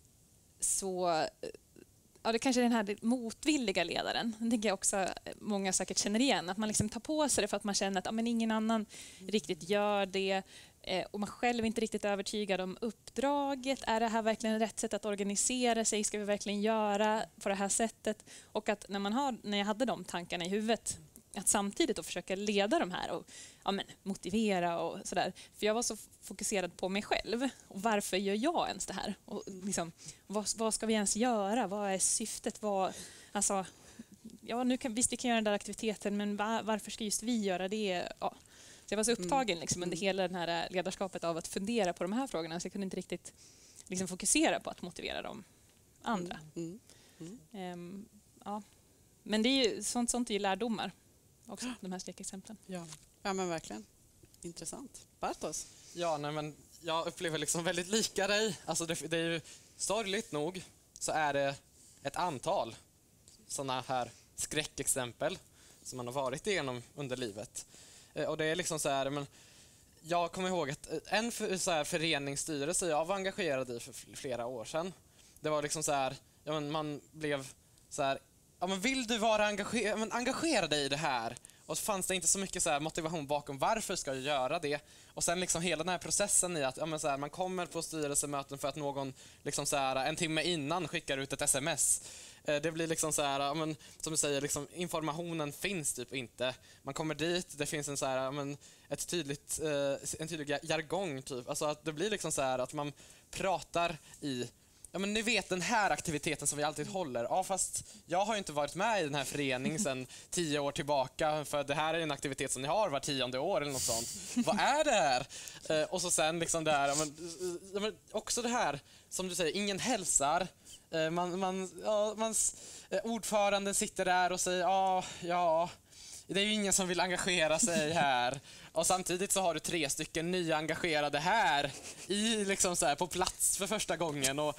så ja, det kanske är den här motvilliga ledaren. Den tänker jag också många säkert känner igen. Att man liksom tar på sig det för att man känner att ja, men ingen annan riktigt gör det. Eh, och man själv är inte riktigt övertygad om uppdraget. Är det här verkligen rätt sätt att organisera sig? Ska vi verkligen göra på det här sättet? Och att när, man har, när jag hade de tankarna i huvudet, att samtidigt då försöka leda de här och ja, men, motivera och sådär. För jag var så fokuserad på mig själv. Och varför gör jag ens det här? Och liksom, vad, vad ska vi ens göra? Vad är syftet? Vad, alltså, ja, nu kan, visst, vi kan göra den där aktiviteten, men var, varför ska just vi göra det? Ja. Så jag var så upptagen liksom, under hela det här ledarskapet av att fundera på de här frågorna, så jag kunde inte riktigt liksom, fokusera på att motivera de andra. Mm. Mm. Mm. Um, ja. Men det är ju, sånt, sånt är ju lärdomar också, de här skräckexemplen. Ja. Ja, men verkligen. Intressant. Bartos? Ja, nej, men jag upplever liksom väldigt lika dig. Alltså det, det är ju sorgligt nog så är det ett antal sådana här skräckexempel som man har varit igenom under livet. Och det är liksom så här, men jag kommer ihåg att en för, så här föreningsstyrelse jag var engagerad i för flera år sedan. Det var liksom så här, ja, men man blev så här, ja, men vill du vara engagerad, men engagera dig i det här. Och så fanns det inte så mycket så här motivation bakom varför ska jag göra det. Och sen liksom hela den här processen i att ja, men så här, man kommer på styrelsemöten för att någon liksom så här, en timme innan skickar ut ett sms. Det blir liksom så här, ja, men, som du säger, liksom, informationen finns typ inte. Man kommer dit, det finns en så här, ja, men, ett tydligt, eh, en tydlig jargong typ. Alltså att det blir liksom så här att man pratar i, ja, men ni vet den här aktiviteten som vi alltid håller. Ja, fast jag har ju inte varit med i den här föreningen sedan tio år tillbaka, för det här är en aktivitet som ni har var tionde år eller något sånt. Vad är det här? Eh, och så sen liksom det här, ja, men, ja, men också det här som du säger, ingen hälsar. Man, man, ja, man, ordföranden sitter där och säger ja, ja, det är ju ingen som vill engagera sig här. Och samtidigt så har du tre stycken nya engagerade här, i, liksom så här, på plats för första gången. Och,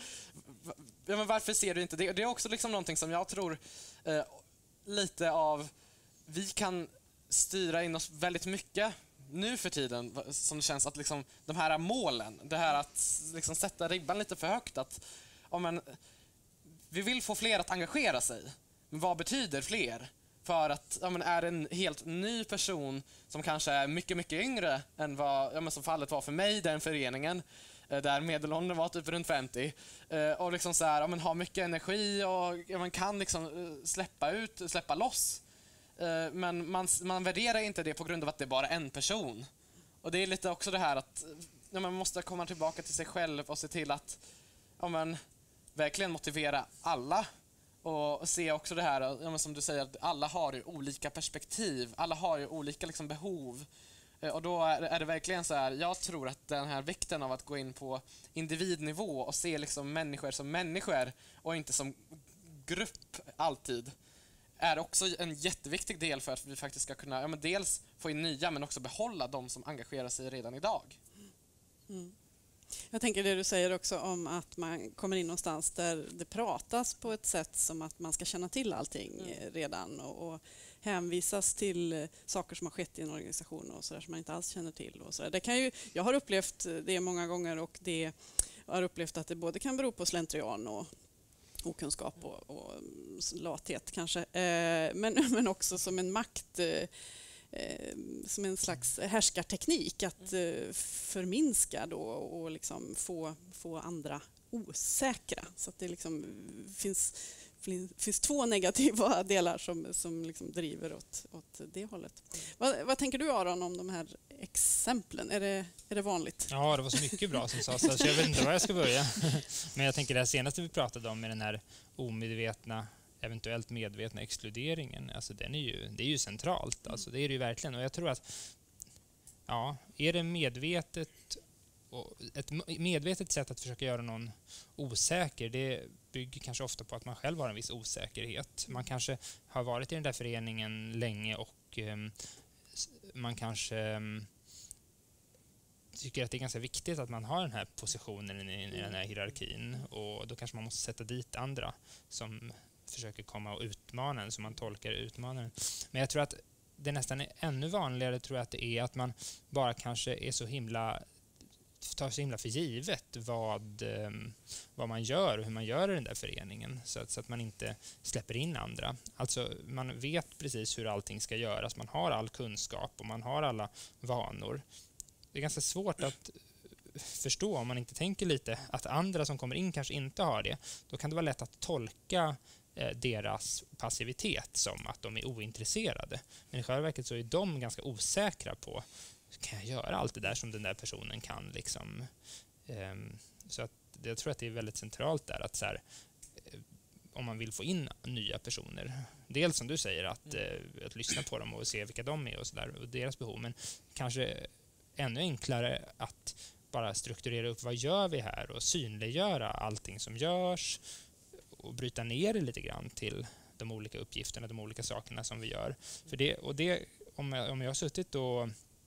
ja, men varför ser du inte det? Det är också liksom någonting som jag tror eh, lite av, vi kan styra in oss väldigt mycket nu för tiden, som det känns att liksom, de här målen, det här att liksom, sätta ribban lite för högt, att ja, men, vi vill få fler att engagera sig. Men vad betyder fler? För att ja, men är det en helt ny person som kanske är mycket, mycket yngre än vad ja, men som fallet var för mig, den föreningen, där medelåldern var typ runt femtio, och liksom så här, ja, men har mycket energi och ja, man kan liksom släppa ut, släppa loss. Men man, man värderar inte det på grund av att det är bara en person. Och det är lite också det här att ja, man måste komma tillbaka till sig själv och se till att ja, men, verkligen motivera alla, och se också det här, ja, som du säger, att alla har ju olika perspektiv, alla har ju olika liksom, behov, och då är, är det verkligen så här, jag tror att den här vikten av att gå in på individnivå och se liksom, människor som människor och inte som grupp alltid, är också en jätteviktig del för att vi faktiskt ska kunna ja, men dels få in nya men också behålla de som engagerar sig redan idag. Mm. Jag tänker det du säger också om att man kommer in någonstans där det pratas på ett sätt som att man ska känna till allting mm. redan, och, och hänvisas till saker som har skett i en organisation och så där som man inte alls känner till. Och så där. Det kan ju, jag har upplevt det många gånger, och det, jag har upplevt att det både kan bero på slentrian och okunskap och, och lathet kanske. Eh, men, men också som en makt, eh, som en slags härskarteknik att eh, förminska då och liksom få, få andra osäkra. Så att det liksom finns, finns två negativa delar som, som liksom driver åt, åt det hållet. Vad, vad tänker du, Aron, om de här exemplen? Är det, är det vanligt? Ja, det var så mycket bra som sades, så jag vet inte var jag ska börja. Men jag tänker det här senaste vi pratade om med den här omedvetna, eventuellt medvetna exkluderingen, alltså den är ju, det är ju centralt, alltså det är det ju verkligen. Och jag tror att, ja, är det medvetet, och ett medvetet sätt att försöka göra någon osäker, det bygger kanske ofta på att man själv har en viss osäkerhet. Man kanske har varit i den där föreningen länge och um, man kanske um, tycker att det är ganska viktigt att man har den här positionen i, i den här hierarkin, och då kanske man måste sätta dit andra som försöker komma och utmana en, som man tolkar utmanaren. Men jag tror att det nästan är ännu vanligare, tror jag, att det är att man bara kanske är så himla tar så himla för givet vad, vad man gör och hur man gör i den där föreningen, så att, så att man inte släpper in andra. Alltså man vet precis hur allting ska göras, man har all kunskap och man har alla vanor. Det är ganska svårt att förstå om man inte tänker lite att andra som kommer in kanske inte har det. Då kan det vara lätt att tolka eh, deras passivitet som att de är ointresserade. Men i själva verket så är de ganska osäkra på, kan jag göra allt det där som den där personen kan liksom. Um, så att jag tror att det är väldigt centralt där att så här, om man vill få in nya personer, dels som du säger att, uh, att lyssna på dem och se vilka de är och så där, och deras behov, men kanske ännu enklare att bara strukturera upp vad gör vi här och synliggöra allting som görs och bryta ner det lite grann till de olika uppgifterna, de olika sakerna som vi gör. För det, och det, om jag, om jag har suttit och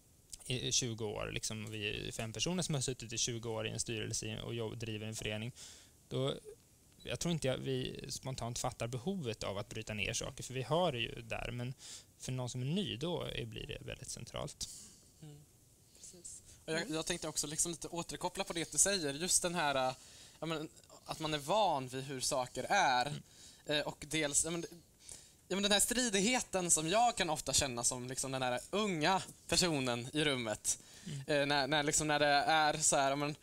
i tjugo år, liksom vi är fem personer som har suttit i tjugo år i en styrelse och jobb, driver en förening, då jag tror inte jag, vi spontant fattar behovet av att bryta ner saker, för vi har det ju där, men för någon som är ny då är, blir det väldigt centralt. Mm. Precis. Och jag, jag tänkte också liksom lite återkoppla på det du säger, just den här ja, men, att man är van vid hur saker är, mm. och dels ja, men, Ja, men den här stridigheten som jag kan ofta känna som liksom den här unga personen i rummet. Mm. Eh, när, när, liksom när det är så här, men,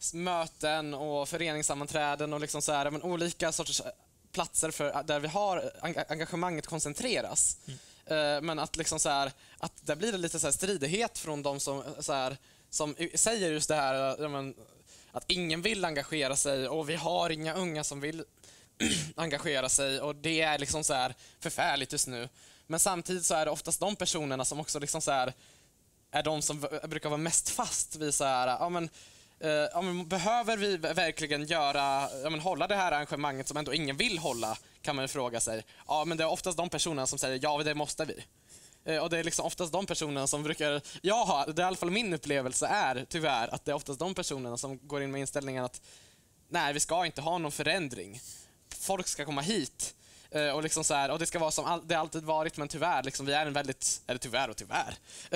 möten och föreningssammanträden och liksom så här, men, olika sorters platser för, där vi har engagemanget koncentreras. Mm. Eh, men att, liksom så här, att där blir det lite så här stridighet från de som, så här, som säger just det här, ja, men, att ingen vill engagera sig och vi har inga unga som vill engagera sig, och det är liksom så här förfärligt just nu. Men samtidigt så är det oftast de personerna som också liksom så här är de som brukar vara mest fast vid så här, ja men, eh, ja, men behöver vi verkligen göra, ja men hålla det här arrangemanget som ändå ingen vill hålla, kan man ju fråga sig. Ja, men det är oftast de personerna som säger ja, det måste vi. Eh, och det är liksom oftast de personerna som brukar, ja, det är i alla fall min upplevelse är tyvärr att det är oftast de personerna som går in med inställningen att nej, vi ska inte ha någon förändring. Folk ska komma hit uh, och liksom så här, och det ska vara som all, det alltid varit, men tyvärr liksom, vi är en väldigt, eller tyvärr och tyvärr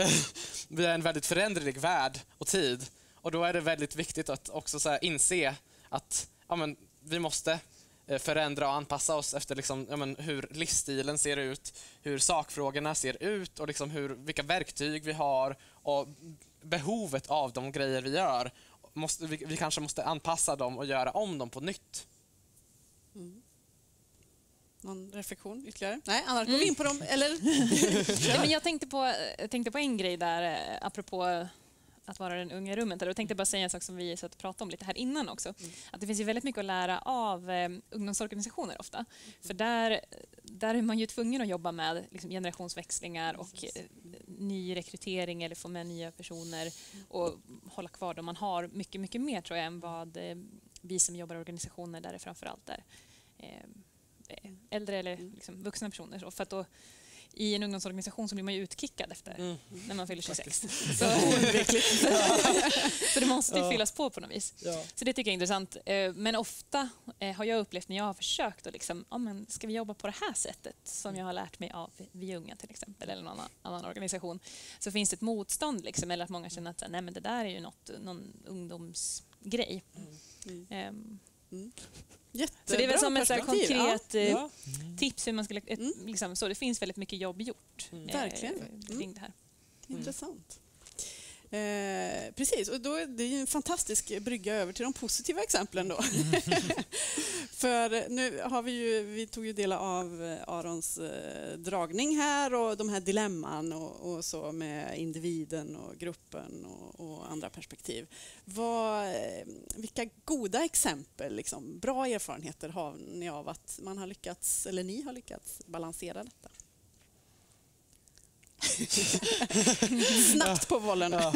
vi är en väldigt föränderlig värld och tid, och då är det väldigt viktigt att också så här inse att ja, men, vi måste uh, förändra och anpassa oss efter liksom, ja, men, hur livsstilen ser ut, hur sakfrågorna ser ut och liksom hur, vilka verktyg vi har och behovet av de grejer vi gör. Måste, vi, vi kanske måste anpassa dem och göra om dem på nytt. Mm. Någon reflektion ytterligare? Nej, annars går vi in på dem, eller? Ja, men jag tänkte på, jag tänkte på en grej där, apropå att vara den unga i rummet. Jag tänkte bara säga en sak som vi satt och pratade om lite här innan också. Mm. Att det finns ju väldigt mycket att lära av eh, ungdomsorganisationer ofta. Mm. För där, där är man ju tvungen att jobba med liksom, generationsväxlingar och eh, ny rekrytering eller få med nya personer och hålla kvar dem. Man har mycket, mycket mer tror jag än vad eh, vi som jobbar i organisationer där det framförallt är eh, äldre eller liksom, vuxna personer. Så för att då, i en ungdomsorganisation så blir man ju utkickad efter mm. när man fyller tjugosex. Så, så det måste ju fyllas på på något vis. Ja. Så det tycker jag är intressant. Men ofta har jag upplevt när jag har försökt att liksom, ja, men ska vi jobba på det här sättet som jag har lärt mig av Vi Unga till exempel eller någon annan organisation, så finns det ett motstånd liksom, eller att många känner att nej, men det där är ju något, någon ungdomsgrej. Mm. Mm. Um, Mm. Jättebra Så det är väl som ett så här perspektiv. konkret Ja. eh, Ja. tips hur man skulle... Ett, Mm. liksom, så det finns väldigt mycket jobb gjort Mm. eh, Verkligen. kring Mm. det här. Intressant. Eh, precis, och då är det ju en fantastisk brygga över till de positiva exemplen då. För nu har vi ju, vi tog ju del av Arons eh, dragning här och de här dilemman och, och så med individen och gruppen och, och andra perspektiv. Vad, eh, vilka goda exempel, liksom, bra erfarenheter har ni av att man har lyckats, eller ni har lyckats balansera detta? Snabbt på bollen. Ja.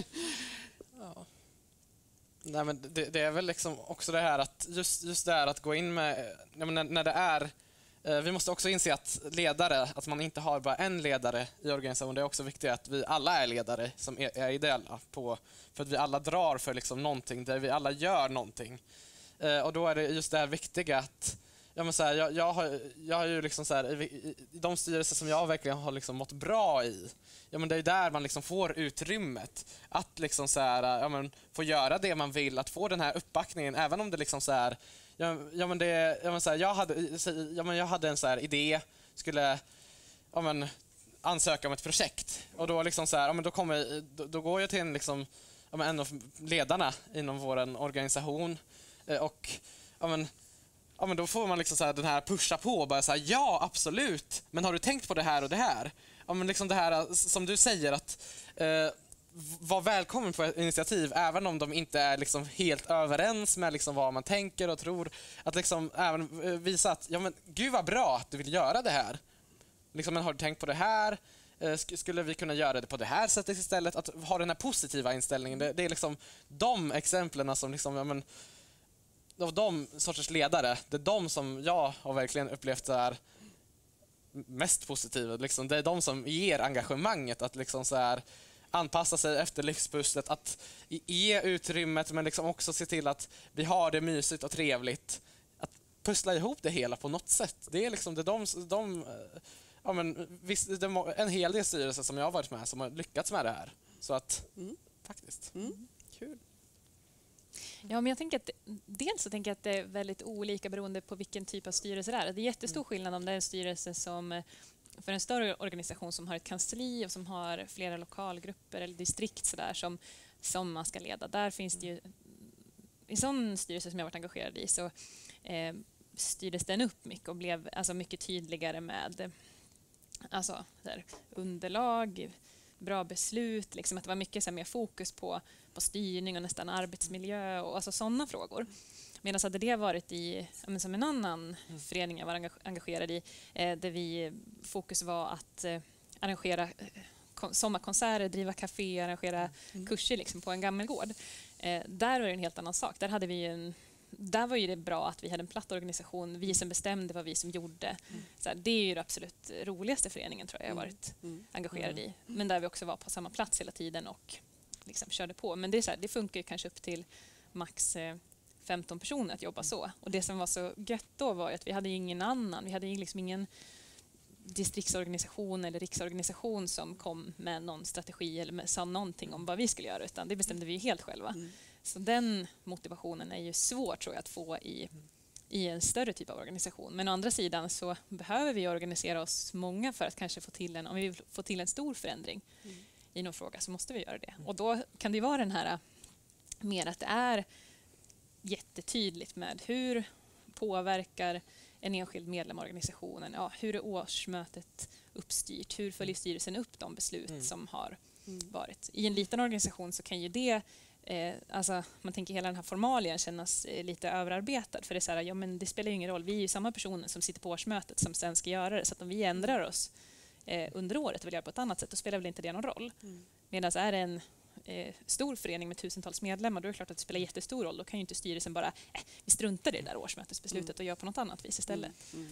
Ja. Nej, men det, det är väl liksom också det här att just, just det här att gå in med, jag menar, när det är eh, vi måste också inse att ledare, att man inte har bara en ledare i organisationen. Det är också viktigt att vi alla är ledare som är, är ideella på, för att vi alla drar för liksom någonting, där vi alla gör någonting. Eh, och då är det just det här viktiga att ja, men så här, jag, jag, har, jag har ju liksom så här, i, i de styrelser som jag verkligen har liksom mått bra i, ja, men det är där man liksom får utrymmet att liksom så här, ja, men få göra det man vill, att få den här uppbackningen, även om det liksom så här, ja, ja, men det, ja, men så här, jag, hade, ja, men jag hade en så här idé, skulle ja, men, ansöka om ett projekt, och då, liksom så här, ja, men då, kommer, då, då går jag till en, liksom, ja, men en av ledarna inom vår organisation och ja, men, ja, men då får man liksom så här, den här pusha på och bara säga ja, absolut, men har du tänkt på det här och det här? Ja, men liksom det här som du säger, att eh, vara välkommen på ett initiativ även om de inte är liksom helt överens med liksom vad man tänker och tror. Att liksom även visa att ja, men, gud vad bra att du vill göra det här. Liksom, men har du tänkt på det här? Eh, skulle vi kunna göra det på det här sättet istället? Att ha den här positiva inställningen. Det, det är liksom de exemplen som liksom, ja, men, av de sorters ledare, det är de som jag har verkligen upplevt är mest positiva. Liksom. Det är de som ger engagemanget att liksom så här anpassa sig efter livspusslet, att ge utrymmet men liksom också se till att vi har det mysigt och trevligt. Att pussla ihop det hela på något sätt. Det är liksom det är de, de, ja, men, visst, det är en hel del styrelser som jag har varit med som har lyckats med det här. Så att, Mm. faktiskt. Mm. Kul. Ja, men jag tänker att dels så tänker jag att det är väldigt olika beroende på vilken typ av styrelse det är. Det är jättestor skillnad om det är en styrelse som för en större organisation som har ett kansli och som har flera lokalgrupper eller distrikt så där, som, som man ska leda. Där finns det ju, i sån styrelse som jag varit engagerad i så eh, styrdes den upp mycket och blev alltså, mycket tydligare med alltså, där, underlag, bra beslut, liksom, att det var mycket så här, mer fokus på, på styrning och nästan arbetsmiljö och alltså, sådana frågor. Medan hade det varit i ja, som en annan mm. förening jag var engagerad i, eh, där vi fokus var att eh, arrangera eh, sommarkonserter, driva café, arrangera mm. kurser liksom, på en gammelgård. Eh, där var det en helt annan sak. Där hade vi en Där var ju det bra att vi hade en platt organisation, vi som bestämde vad vi som gjorde. Mm. Så här, det är ju det absolut roligaste föreningen tror jag jag har varit mm. engagerad i. Men där vi också var på samma plats hela tiden och liksom körde på. Men det, är så här, det funkar ju kanske upp till max eh, femton personer att jobba så. Och det som var så gött då var att vi hade ingen annan, vi hade liksom ingen distriktsorganisation eller riksorganisation som kom med någon strategi eller med, sa någonting om vad vi skulle göra, utan det bestämde vi helt själva. Mm. Så den motivationen är ju svår tror jag att få i, i en större typ av organisation. Men å andra sidan så behöver vi organisera oss många för att kanske få till en, om vi vill få till en stor förändring mm. i någon fråga så måste vi göra det. Och då kan det vara den här mer att det är jättetydligt med hur påverkar en enskild medlem av organisationen, ja, hur är årsmötet uppstyrt, hur följer styrelsen upp de beslut mm. som har mm. varit. I en liten organisation så kan ju det Eh, alltså, man tänker hela den här formalien kännas eh, lite överarbetad, för det är så här, ja men det spelar ju ingen roll, vi är ju samma personer som sitter på årsmötet som sen ska göra det, så att om vi ändrar oss eh, under året och vill göra på ett annat sätt, då spelar väl inte det någon roll. Mm. Medan är det en eh, stor förening med tusentals medlemmar, då är det klart att det spelar jättestor roll, då kan ju inte styrelsen bara, eh, vi struntar i det där årsmötesbeslutet mm. och gör på något annat vis istället. Mm.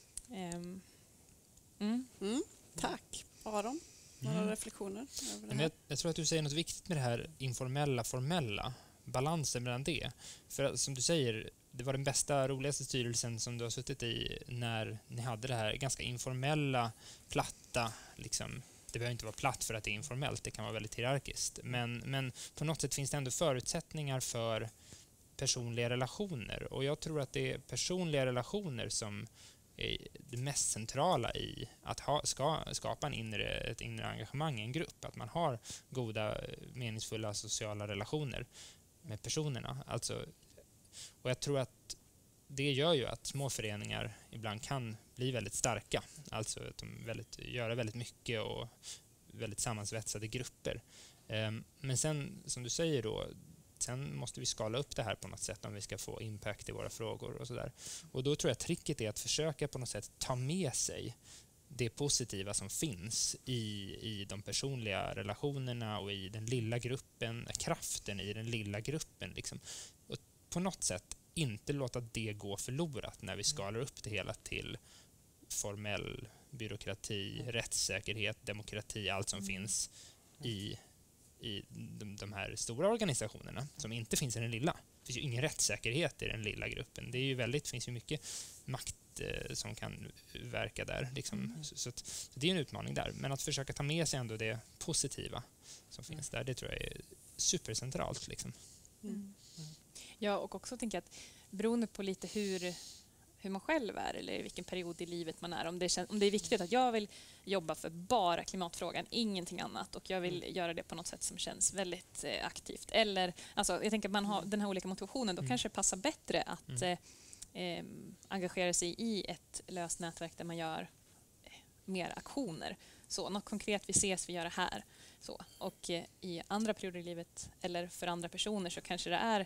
Mm. Mm. Mm. Tack. Aron? Några mm. reflektioner? Men jag, jag tror att du säger något viktigt med det här informella, formella. Balansen mellan det. För som du säger, det var den bästa, roligaste styrelsen som du har suttit i när ni hade det här ganska informella, platta. Liksom. Det behöver inte vara platt för att det är informellt, det kan vara väldigt hierarkiskt. Men, men på något sätt finns det ändå förutsättningar för personliga relationer. Och jag tror att det är personliga relationer som är det mest centrala i att ha, ska, skapa en inre, ett inre engagemang i en grupp. Att man har goda, meningsfulla sociala relationer med personerna. Alltså, och jag tror att det gör ju att små föreningar ibland kan bli väldigt starka. Alltså att de väldigt, gör väldigt mycket och väldigt sammansvetsade grupper. Men sen, som du säger då, sen måste vi skala upp det här på något sätt om vi ska få impact i våra frågor och sådär. Och då tror jag tricket är att försöka på något sätt ta med sig det positiva som finns i, i de personliga relationerna och i den lilla gruppen, kraften i den lilla gruppen. Liksom. Och på något sätt inte låta det gå förlorat när vi skalar upp det hela till formell byråkrati, rättssäkerhet, demokrati, allt som mm. finns i, i de, de här stora organisationerna som inte finns i den lilla. Det finns ju ingen rättssäkerhet i den lilla gruppen. Det är ju väldigt, finns ju mycket makt eh, som kan verka där. Liksom. Mm. Så, så, att, så det är en utmaning där. Men att försöka ta med sig ändå det positiva som mm. finns där, det tror jag är supercentralt. Liksom. Mm. Mm. Ja, och också tänker jag att beroende på lite hur, hur man själv är eller vilken period i livet man är, om det, känns, om det är viktigt att jag vill jobba för bara klimatfrågan, ingenting annat, och jag vill mm. göra det på något sätt som känns väldigt eh, aktivt. Eller, alltså, jag tänker att man har den här olika motivationen, då mm. kanske det passar bättre att mm. eh, engagera sig i ett löst nätverk där man gör eh, mer aktioner. Så, något konkret, vi ses, vi gör det här. Så. Och eh, i andra perioder i livet eller för andra personer så kanske det är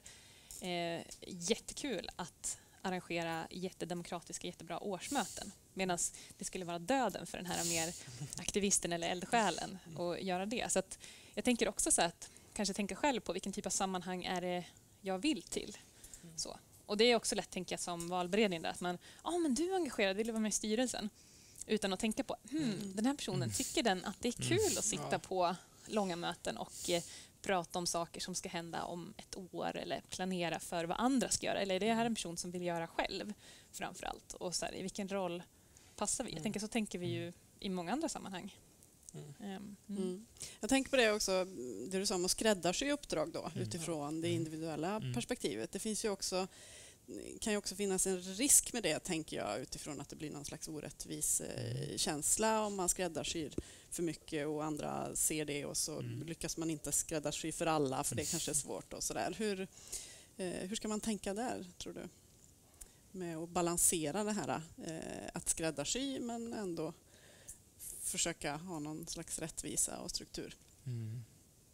eh, jättekul att arrangera jättedemokratiska, jättebra årsmöten. Medan det skulle vara döden för den här mer aktivisten eller eldsjälen att göra det. Så att jag tänker också så att kanske tänka själv på vilken typ av sammanhang är det jag vill till. Så. Och det är också lätt, tänka som valberedning där, att man, ja ah, men du är engagerad, vill du vara med i styrelsen? Utan att tänka på, hmm, den här personen, tycker den att det är kul att sitta på långa möten och eh, prata om saker som ska hända om ett år eller planera för vad andra ska göra? Eller är det här en person som vill göra själv framför allt? Och så här, i vilken roll passar vi? Jag tänker, så tänker vi ju i många andra sammanhang. Mm. Mm. Mm. Jag tänker på det också, det du sa om att skräddarsy uppdrag då, mm. utifrån det individuella mm. perspektivet. Det finns ju också, kan ju också finnas en risk med det, tänker jag, utifrån att det blir någon slags orättvis eh, känsla om man skräddarsyr för mycket och andra ser det och så mm. lyckas man inte skräddarsy för alla, för det kanske är svårt och sådär. Hur, eh, hur ska man tänka där, tror du? Med att balansera det här, eh, att skräddarsy men ändå försöka ha någon slags rättvisa och struktur. Mm.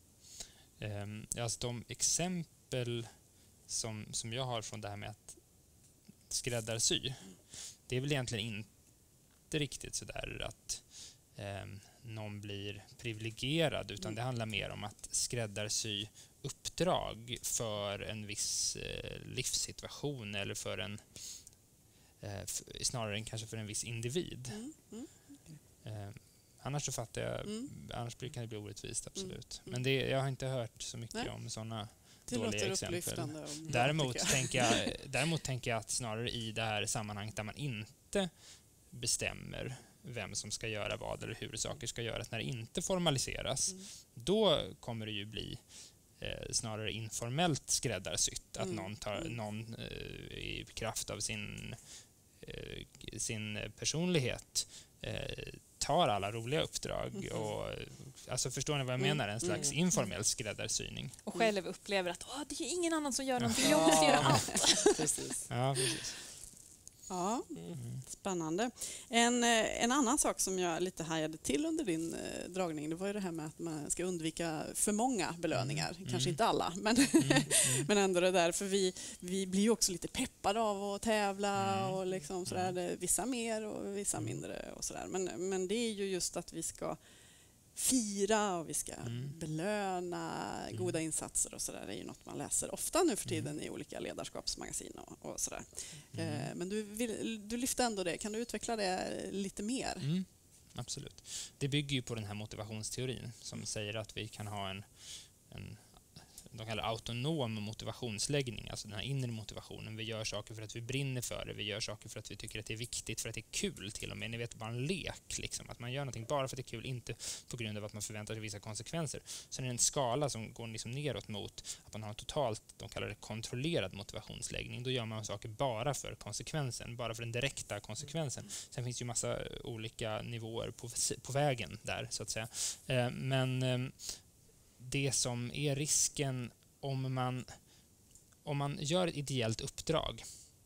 Um, alltså de exempel som, som jag har från det här med att skräddarsy, det är väl egentligen inte riktigt så där att um, någon blir privilegierad, utan det handlar mer om att skräddarsy uppdrag för en viss eh, livssituation eller för en eh, f- snarare än kanske för en viss individ. Mm. Mm. Eh, annars så fattar jag, mm. annars kan det bli orättvist, absolut. Mm. Men det, jag har inte hört så mycket Nej. om sådana dåliga exempel. Däremot tänker, jag, däremot tänker jag att snarare i det här sammanhanget där man inte bestämmer vem som ska göra vad eller hur saker ska göras, när det inte formaliseras, mm. då kommer det ju bli eh, snarare informellt skräddarsytt. Att mm. någon, tar, någon eh, i kraft av sin, eh, sin personlighet eh, tar alla roliga uppdrag. Mm. Och, alltså förstår ni vad jag mm. menar? En slags mm. informell skräddarsyning. Och själv upplever att Åh, det är ingen annan som gör någonting, jag måste göra allt. Precis. Ja, precis. Ja, mm. spännande. En, en annan sak som jag lite hajade till under din eh, dragning, det var ju det här med att man ska undvika för många belöningar. Mm. Kanske inte alla, men, mm. Mm. men ändå det där. För vi, vi blir ju också lite peppade av att tävla mm. och liksom sådär, vissa mer och vissa mindre och sådär. Men, men det är ju just att vi ska fira och vi ska mm. belöna mm. goda insatser och sådär. Det är ju något man läser ofta nu för tiden mm. i olika ledarskapsmagasin och, och sådär. Mm. Eh, men du, vill, du lyfter ändå det. Kan du utveckla det lite mer? Mm. Absolut. Det bygger ju på den här motivationsteorin som säger att vi kan ha en, en de kallar autonom motivationsläggning, alltså den här inre motivationen. Vi gör saker för att vi brinner för det, vi gör saker för att vi tycker att det är viktigt, för att det är kul till och med. Ni vet, bara en lek, liksom. Att man gör någonting bara för att det är kul, inte på grund av att man förväntar sig vissa konsekvenser. Sen är det en skala som går liksom neråt mot att man har en totalt, de kallar det kontrollerad motivationsläggning. Då gör man saker bara för konsekvensen, bara för den direkta konsekvensen. Sen finns det ju massa olika nivåer på, på vägen där, så att säga. Eh, men eh, det som är risken om man, om man gör ett ideellt uppdrag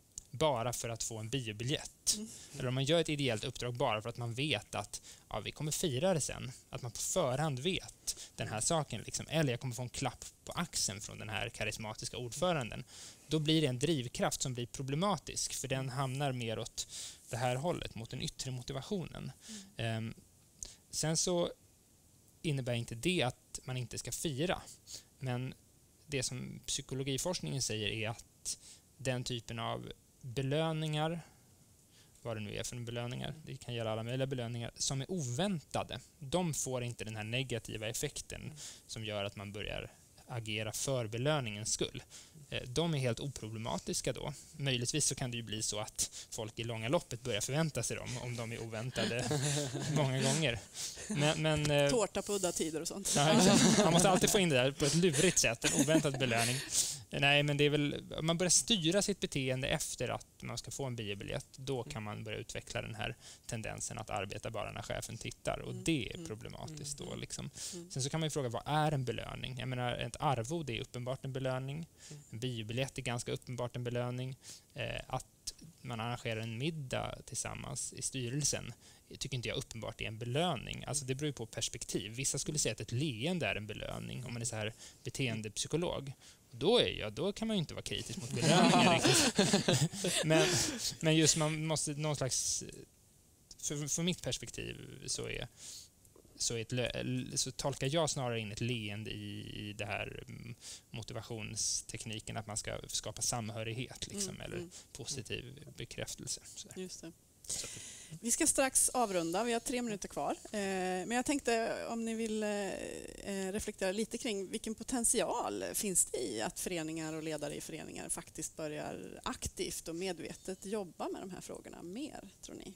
bara för att få en biobiljett. Mm. Eller om man gör ett ideellt uppdrag bara för att man vet att ja, vi kommer fira det sen. Att man på förhand vet den här saken. Liksom. Eller jag kommer få en klapp på axeln från den här karismatiska ordföranden. Då blir det en drivkraft som blir problematisk. För den hamnar mer åt det här hållet, mot den yttre motivationen. Mm. Um, sen så innebär inte det att man inte ska fira. Men det som psykologiforskningen säger är att den typen av belöningar, vad det nu är för belöningar, det kan gälla alla möjliga belöningar, som är oväntade, de får inte den här negativa effekten som gör att man börjar agera för belöningens skull. De är helt oproblematiska då. Möjligtvis så kan det ju bli så att folk i långa loppet börjar förvänta sig dem om de är oväntade många gånger. Men, men, Tårta på udda tider och sånt. Ja, man måste alltid få in det där på ett lurigt sätt, en oväntad belöning. Nej, men det är väl, man börjar styra sitt beteende efter att man ska få en biobiljett. Då kan man börja utveckla den här tendensen att arbeta bara när chefen tittar. Och det är problematiskt då. Liksom. Sen så kan man ju fråga, vad är en belöning? Jag menar, ett arvode är uppenbart en belöning. En biobiljett är ganska uppenbart en belöning. Eh, att man arrangerar en middag tillsammans i styrelsen tycker inte jag uppenbart är en belöning. Alltså det beror ju på perspektiv. Vissa skulle säga att ett leende är en belöning om man är så här beteendepsykolog. Då, är jag, då kan man ju inte vara kritisk mot belöningar riktigt. men, men just man måste någon slags... För, för mitt perspektiv så är så, ett, så tolkar jag snarare in ett leende i, i det här motivationstekniken att man ska skapa samhörighet liksom, mm, eller mm. positiv bekräftelse. Så Just det. Så. Vi ska strax avrunda, vi har tre minuter kvar. Eh, men jag tänkte om ni vill eh, reflektera lite kring vilken potential finns det i att föreningar och ledare i föreningar faktiskt börjar aktivt och medvetet jobba med de här frågorna mer, tror ni?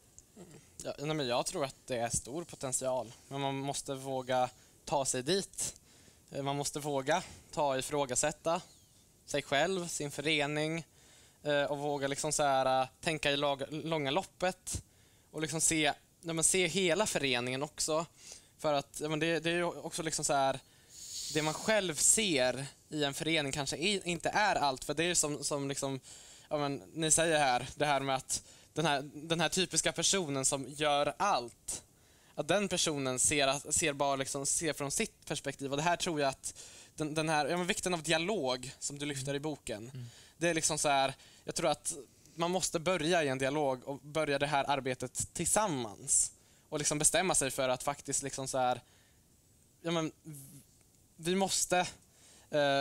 Ja, nej, men jag tror att det är stor potential, men man måste våga ta sig dit. Man måste våga ta ifrågasätta sig själv, sin förening och våga liksom så här, tänka i långa loppet och liksom se, när man ser hela föreningen också. För att ja, men det, det är ju också liksom så här, det man själv ser i en förening kanske inte är allt. För det är som, som liksom, ja, men, ni säger här, det här med att Den här, den här typiska personen som gör allt, att den personen ser, ser bara liksom, ser från sitt perspektiv. Och det här tror jag att den, den här, ja, men vikten av dialog som du lyfter i boken, mm. det är liksom så här, jag tror att man måste börja i en dialog och börja det här arbetet tillsammans och liksom bestämma sig för att faktiskt liksom så här, ja, men, vi måste eh,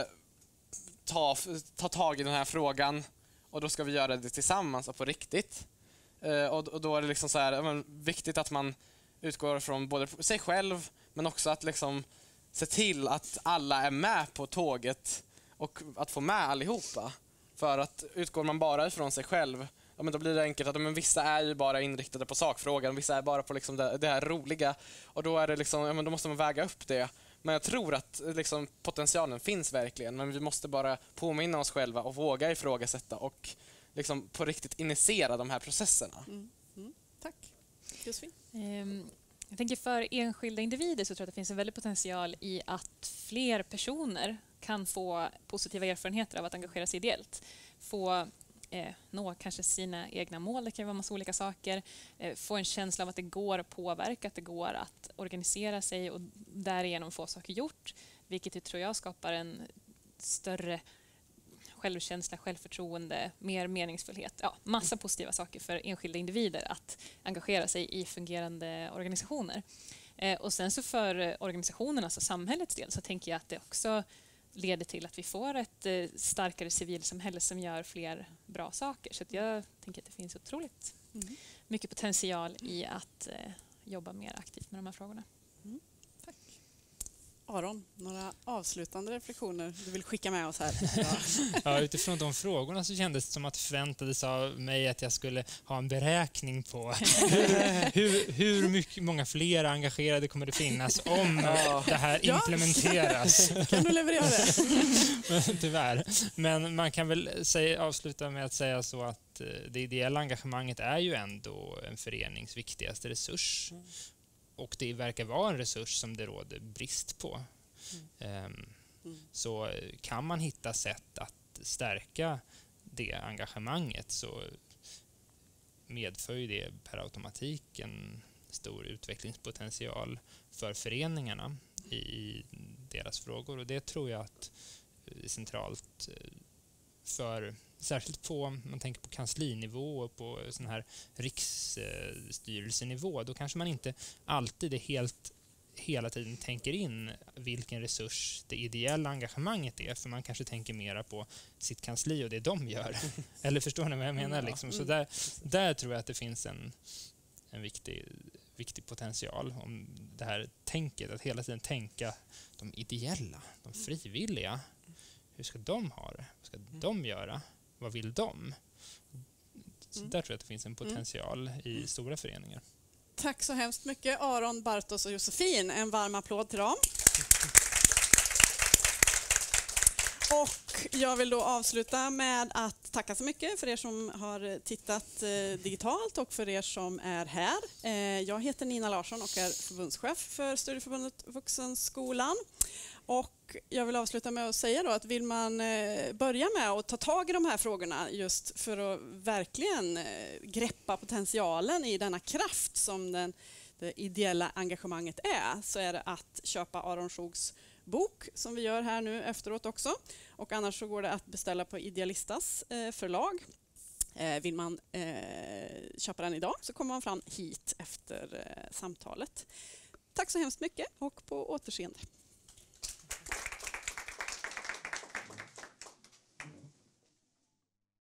ta, ta tag i den här frågan och då ska vi göra det tillsammans och på riktigt. Uh, och, och då är det liksom så här, men, viktigt att man utgår från både sig själv men också att liksom se till att alla är med på tåget och att få med allihopa. För att utgår man bara ifrån sig själv, ja, men då blir det enkelt att men, vissa är ju bara inriktade på sakfrågan, vissa är bara på liksom det, det här roliga och då är det liksom, ja, men då måste man väga upp det. Men jag tror att liksom, potentialen finns verkligen, men vi måste bara påminna oss själva och våga ifrågasätta och liksom på riktigt initiera de här processerna. Mm. Mm. Tack. Josefin? Um, jag tänker för enskilda individer så tror jag att det finns en väldig potential i att fler personer kan få positiva erfarenheter av att engagera sig ideellt. Få eh, nå kanske sina egna mål, det kan vara massa olika saker. Eh, få en känsla av att det går att påverka, att det går att organisera sig och därigenom få saker gjort. Vilket jag tror jag skapar en större självkänsla, självförtroende, mer meningsfullhet. Ja, massa positiva saker för enskilda individer att engagera sig i fungerande organisationer. Eh, och sen så för organisationernas och samhällets del så tänker jag att det också leder till att vi får ett eh, starkare civilsamhälle som gör fler bra saker. Så att jag tänker att det finns otroligt mm. mycket potential i att eh, jobba mer aktivt med de här frågorna. Mm. Tack. Aron, några avslutande reflektioner du vill skicka med oss här? Ja, utifrån de frågorna så kändes det som att det förväntades av mig att jag skulle ha en beräkning på hur, hur mycket, många fler engagerade kommer det finnas om ja. det här implementeras. Ja. Kan du leverera det? Men, tyvärr. Men man kan väl säga, avsluta med att säga så att det ideella engagemanget är ju ändå en förenings viktigaste resurs. Mm. Och det verkar vara en resurs som det råder brist på. Mm. Um, mm. Så kan man hitta sätt att stärka det engagemanget så medför ju det per automatik en stor utvecklingspotential för föreningarna i, i deras frågor. Och det tror jag att är centralt för, särskilt på, man tänker på kanslinivå och på sån här riksstyrelsenivå, då kanske man inte alltid är helt hela tiden tänker in vilken resurs det ideella engagemanget är, för man kanske tänker mera på sitt kansli och det de gör. Eller förstår ni vad jag menar? Liksom? Så där, där tror jag att det finns en, en viktig, viktig potential om det här tänket, att hela tiden tänka de ideella, de frivilliga. Hur ska de ha det? Vad ska de göra? Vad vill de? Så där tror jag att det finns en potential i stora föreningar. Tack så hemskt mycket Aron, Bartos och Josefin. En varm applåd till dem. Och jag vill då avsluta med att tacka så mycket för er som har tittat digitalt och för er som är här. Jag heter Nina Larsson och är förbundschef för Studieförbundet Vuxenskolan. Och jag vill avsluta med att säga då att vill man börja med att ta tag i de här frågorna just för att verkligen greppa potentialen i denna kraft som den, det ideella engagemanget är, så är det att köpa Aron Skogs bok som vi gör här nu efteråt också. Och annars så går det att beställa på Idealistas förlag. Vill man köpa den idag så kommer man fram hit efter samtalet. Tack så hemskt mycket och på återseende.